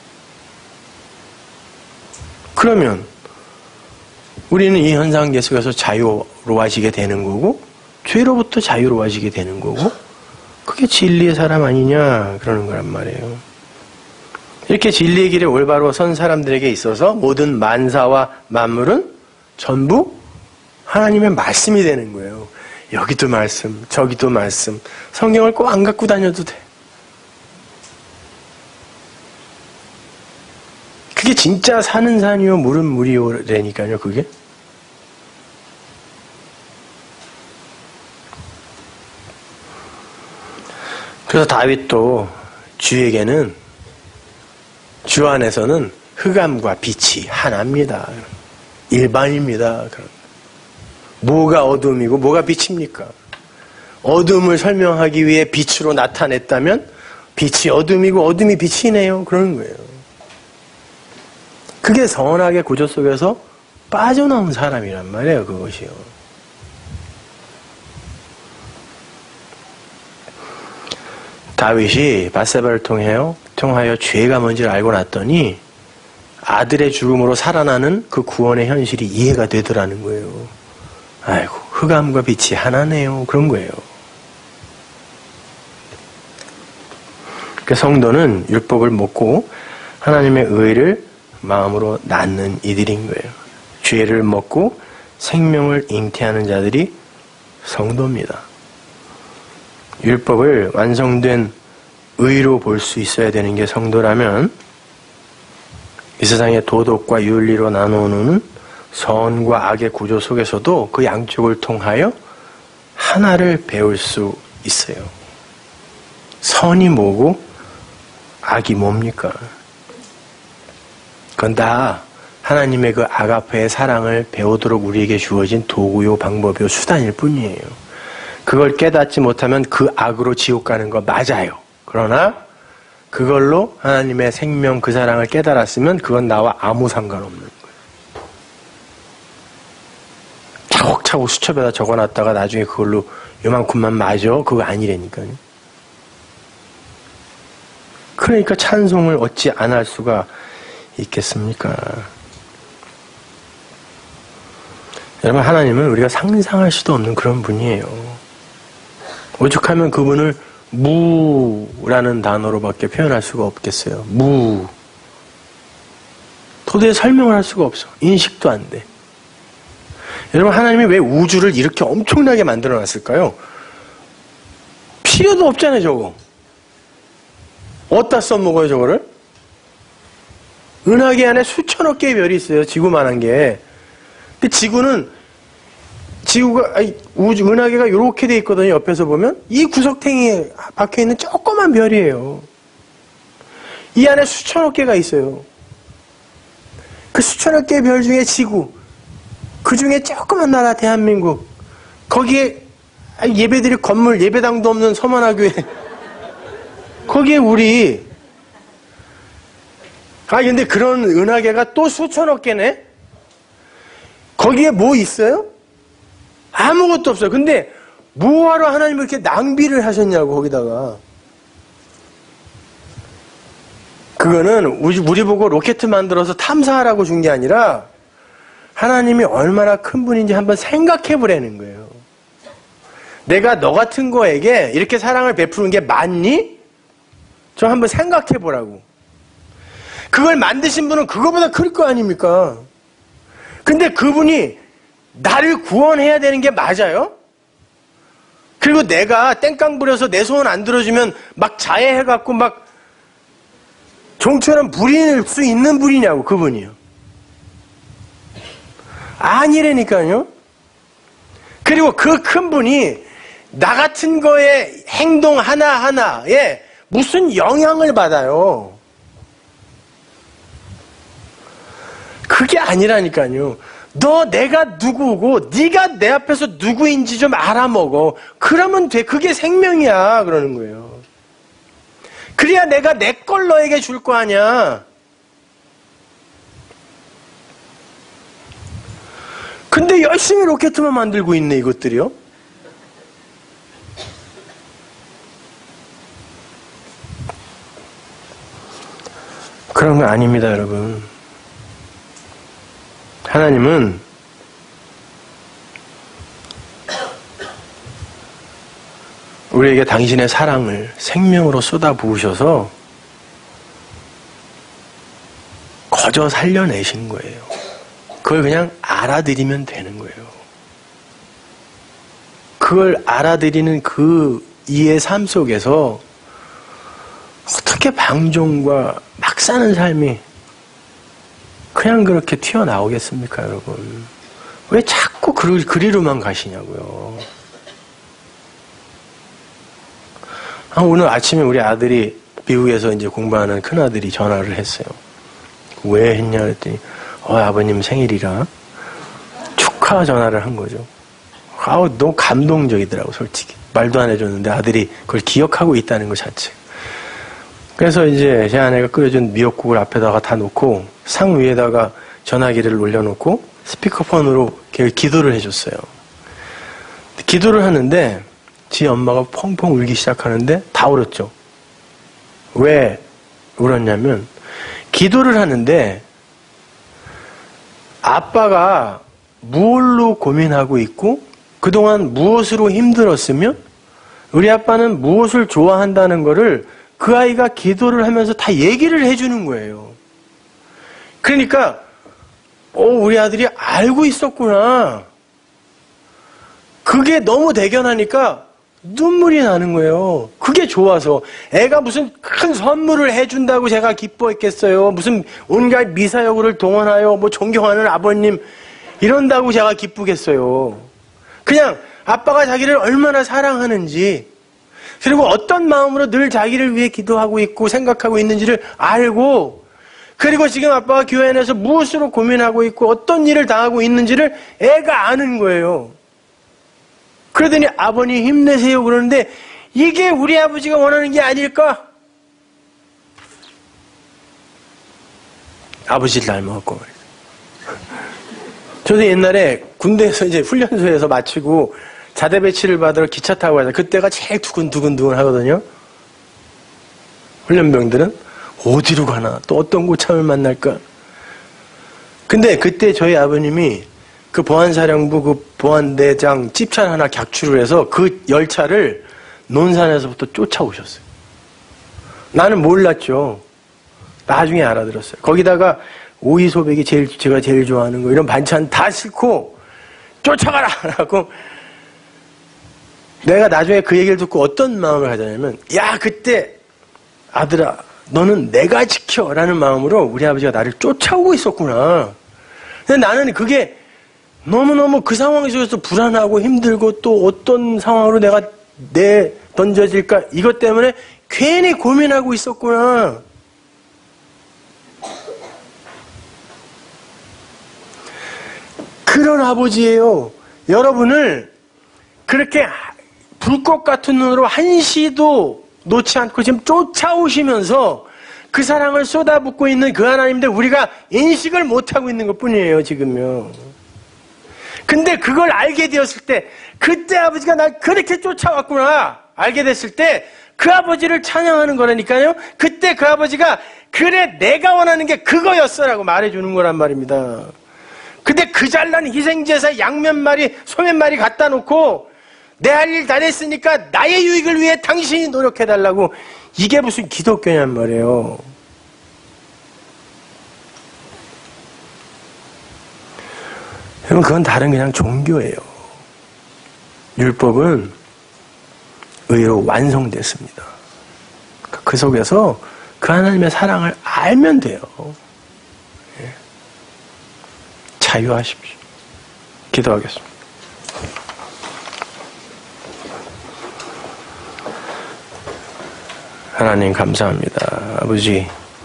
그러면 우리는 이 현상 계속해서 자유로워지게 되는 거고 죄로부터 자유로워지게 되는 거고 그게 진리의 사람 아니냐 그러는 거란 말이에요. 이렇게 진리의 길에 올바로 선 사람들에게 있어서 모든 만사와 만물은 전부 하나님의 말씀이 되는 거예요. 여기도 말씀, 저기도 말씀. 성경을 꼭 안 갖고 다녀도 돼. 그게 진짜 산은 산이요 물은 물이요라니까요. 그게 그래서 다윗도 주에게는, 주 안에서는 흑암과 빛이 하나입니다. 일반입니다. 뭐가 어둠이고 뭐가 빛입니까? 어둠을 설명하기 위해 빛으로 나타냈다면 빛이 어둠이고 어둠이 빛이네요. 그러는 거예요. 그게 선악의 구조 속에서 빠져나온 사람이란 말이에요. 그것이요. 다윗이 밧세바를 통하여 죄가 뭔지를 알고 났더니 아들의 죽음으로 살아나는 그 구원의 현실이 이해가 되더라는 거예요. 아이고, 흑암과 빛이 하나네요. 그런 거예요. 그 성도는 율법을 먹고 하나님의 의를 마음으로 낳는 이들인 거예요. 죄를 먹고 생명을 잉태하는 자들이 성도입니다. 율법을 완성된 의로 볼 수 있어야 되는 게 성도라면 이 세상의 도덕과 윤리로 나누는 선과 악의 구조 속에서도 그 양쪽을 통하여 하나를 배울 수 있어요. 선이 뭐고 악이 뭡니까? 그건 다 하나님의 그 아가페의 사랑을 배우도록 우리에게 주어진 도구요, 방법요, 수단일 뿐이에요. 그걸 깨닫지 못하면 그 악으로 지옥 가는 거 맞아요. 그러나 그걸로 하나님의 생명, 그 사랑을 깨달았으면 그건 나와 아무 상관없는 거예요. 차곡차곡 수첩에다 적어놨다가 나중에 그걸로 요만큼만 맞아? 그거 아니라니까요. 그러니까 찬송을 어찌 안 할 수가 있겠습니까? 여러분, 하나님은 우리가 상상할 수도 없는 그런 분이에요. 오죽하면 그분을 무라는 단어로밖에 표현할 수가 없겠어요. 무. 도대체 설명을 할 수가 없어. 인식도 안 돼. 여러분, 하나님이 왜 우주를 이렇게 엄청나게 만들어 놨을까요? 필요도 없잖아요, 저거. 어디다 써먹어요, 저거를? 은하계 안에 수천억 개의 별이 있어요, 지구만한 게. 근데 은하계가 이렇게 돼 있거든요, 옆에서 보면. 이 구석탱이에 박혀있는 조그만 별이에요. 이 안에 수천억 개가 있어요. 그 수천억 개의 별 중에 지구, 그 중에 조그만 나라 대한민국, 거기에 예배드릴 건물, 예배당도 없는 서만화교회, 거기에 우리, 근데 그런 은하계가 또 수천억 개네? 거기에 뭐 있어요? 아무것도 없어요. 근데 뭐하러 하나님을 이렇게 낭비를 하셨냐고, 거기다가. 그거는 우리 보고 로켓 만들어서 탐사하라고 준 게 아니라 하나님이 얼마나 큰 분인지 한번 생각해 보라는 거예요. 내가 너 같은 거에게 이렇게 사랑을 베푸는 게 맞니? 저 한번 생각해 보라고. 그걸 만드신 분은 그거보다 클 거 아닙니까? 근데 그분이 나를 구원해야 되는 게 맞아요? 그리고 내가 땡깡 부려서 내 소원 안 들어주면 막 자해해갖고 막 종처럼 부릴 수 있는 분이냐고, 그분이요. 아니라니까요. 그리고 그 큰 분이 나 같은 거에 행동 하나하나에 무슨 영향을 받아요. 그게 아니라니까요. 너 내가 누구고 네가 내 앞에서 누구인지 좀 알아먹어. 그러면 돼. 그게 생명이야. 그러는 거예요. 그래야 내가 내 걸 너에게 줄 거 아니야. 근데 열심히 로켓만 만들고 있네, 이것들이요. 그런 거 아닙니다, 여러분. 하나님은 우리에게 당신의 사랑을 생명으로 쏟아부으셔서 거저 살려내신 거예요. 그걸 그냥 알아들이면 되는 거예요. 그걸 알아들이는 그 이의 삶 속에서 어떻게 방종과 막 사는 삶이 그냥 그렇게 튀어나오겠습니까, 여러분? 왜 자꾸 그리로만 가시냐고요. 오늘 아침에 우리 아들이 미국에서 이제 공부하는 큰아들이 전화를 했어요. 왜 했냐 그랬더니 아버님 생일이라 축하 전화를 한 거죠. 너무 감동적이더라고. 솔직히 말도 안 해줬는데 아들이 그걸 기억하고 있다는 것 자체. 그래서 이제 제 아내가 끓여준 미역국을 앞에다가 다 놓고 상 위에다가 전화기를 올려놓고 스피커폰으로 기도를 해줬어요. 기도를 하는데 지 엄마가 펑펑 울기 시작하는데 다 울었죠. 왜 울었냐면 기도를 하는데 아빠가 무엇로 고민하고 있고 그동안 무엇으로 힘들었으면 우리 아빠는 무엇을 좋아한다는 거를 그 아이가 기도를 하면서 다 얘기를 해주는 거예요. 그러니까 우리 아들이 알고 있었구나. 그게 너무 대견하니까 눈물이 나는 거예요. 그게 좋아서. 애가 무슨 큰 선물을 해준다고 제가 기뻐했겠어요. 무슨 온갖 미사여구를 동원하여 존경하는 아버님 이런다고 제가 기쁘겠어요. 그냥 아빠가 자기를 얼마나 사랑하는지 그리고 어떤 마음으로 늘 자기를 위해 기도하고 있고 생각하고 있는지를 알고 그리고 지금 아빠가 교회 안에서 무엇으로 고민하고 있고 어떤 일을 당하고 있는지를 애가 아는 거예요. 그러더니 아버님 힘내세요 그러는데 이게 우리 아버지가 원하는 게 아닐까? 아버지를 닮아갖고 말이죠. 저도 옛날에 군대에서 이제 훈련소에서 마치고 자대 배치를 받으러 기차 타고 가자. 그때가 제일 두근두근 하거든요. 훈련병들은 어디로 가나 또 어떤 고참을 만날까. 근데 그때 저희 아버님이 그 보안사령부 그 보안대장 찝찬 하나 격추를 해서 그 열차를 논산에서부터 쫓아오셨어요. 나는 몰랐죠. 나중에 알아들었어요. 거기다가 오이소백이 제가 제일 좋아하는 거 이런 반찬 다 싣고 쫓아가라 하고 내가 나중에 그 얘기를 듣고 어떤 마음을 가졌냐면 야 그때 아들아 너는 내가 지켜 라는 마음으로 우리 아버지가 나를 쫓아오고 있었구나. 근데 나는 그게 너무너무 그 상황 속에서 불안하고 힘들고 또 어떤 상황으로 내가 던져질까 이것 때문에 괜히 고민하고 있었구나. 그런 아버지예요. 여러분을 그렇게 불꽃 같은 눈으로 한시도 놓지 않고 지금 쫓아오시면서 그 사랑을 쏟아붓고 있는 그 하나님인데 우리가 인식을 못하고 있는 것 뿐이에요, 지금요. 근데 그걸 알게 되었을 때, 그때 아버지가 날 그렇게 쫓아왔구나, 알게 됐을 때, 그 아버지를 찬양하는 거라니까요. 그때 그 아버지가, 그래, 내가 원하는 게 그거였어라고 말해주는 거란 말입니다. 근데 그 잘난 희생제사 양 몇 마리, 소 몇 마리 갖다 놓고, 내 할 일 다 됐으니까 나의 유익을 위해 당신이 노력해달라고, 이게 무슨 기독교냔 말이에요. 여러분, 그건 다른 그냥 종교예요. 율법은 의로 완성됐습니다. 그 속에서 그 하나님의 사랑을 알면 돼요. 자유하십시오. 기도하겠습니다. 하나님 감사합니다. 아버지,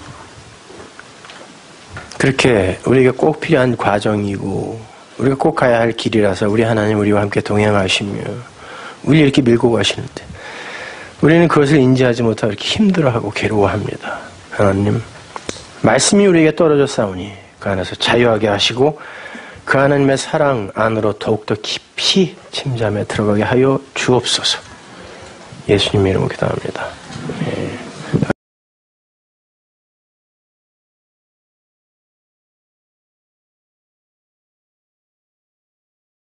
그렇게 우리에게 꼭 필요한 과정이고 우리가 꼭 가야 할 길이라서 우리 하나님 우리와 함께 동행하시며 우리 이렇게 밀고 가시는데 우리는 그것을 인지하지 못하고 이렇게 힘들어하고 괴로워합니다. 하나님, 말씀이 우리에게 떨어져 싸우니 그 안에서 자유하게 하시고 그 하나님의 사랑 안으로 더욱더 깊이 침잠에 들어가게 하여 주옵소서. 예수님 이름으로 기도합니다.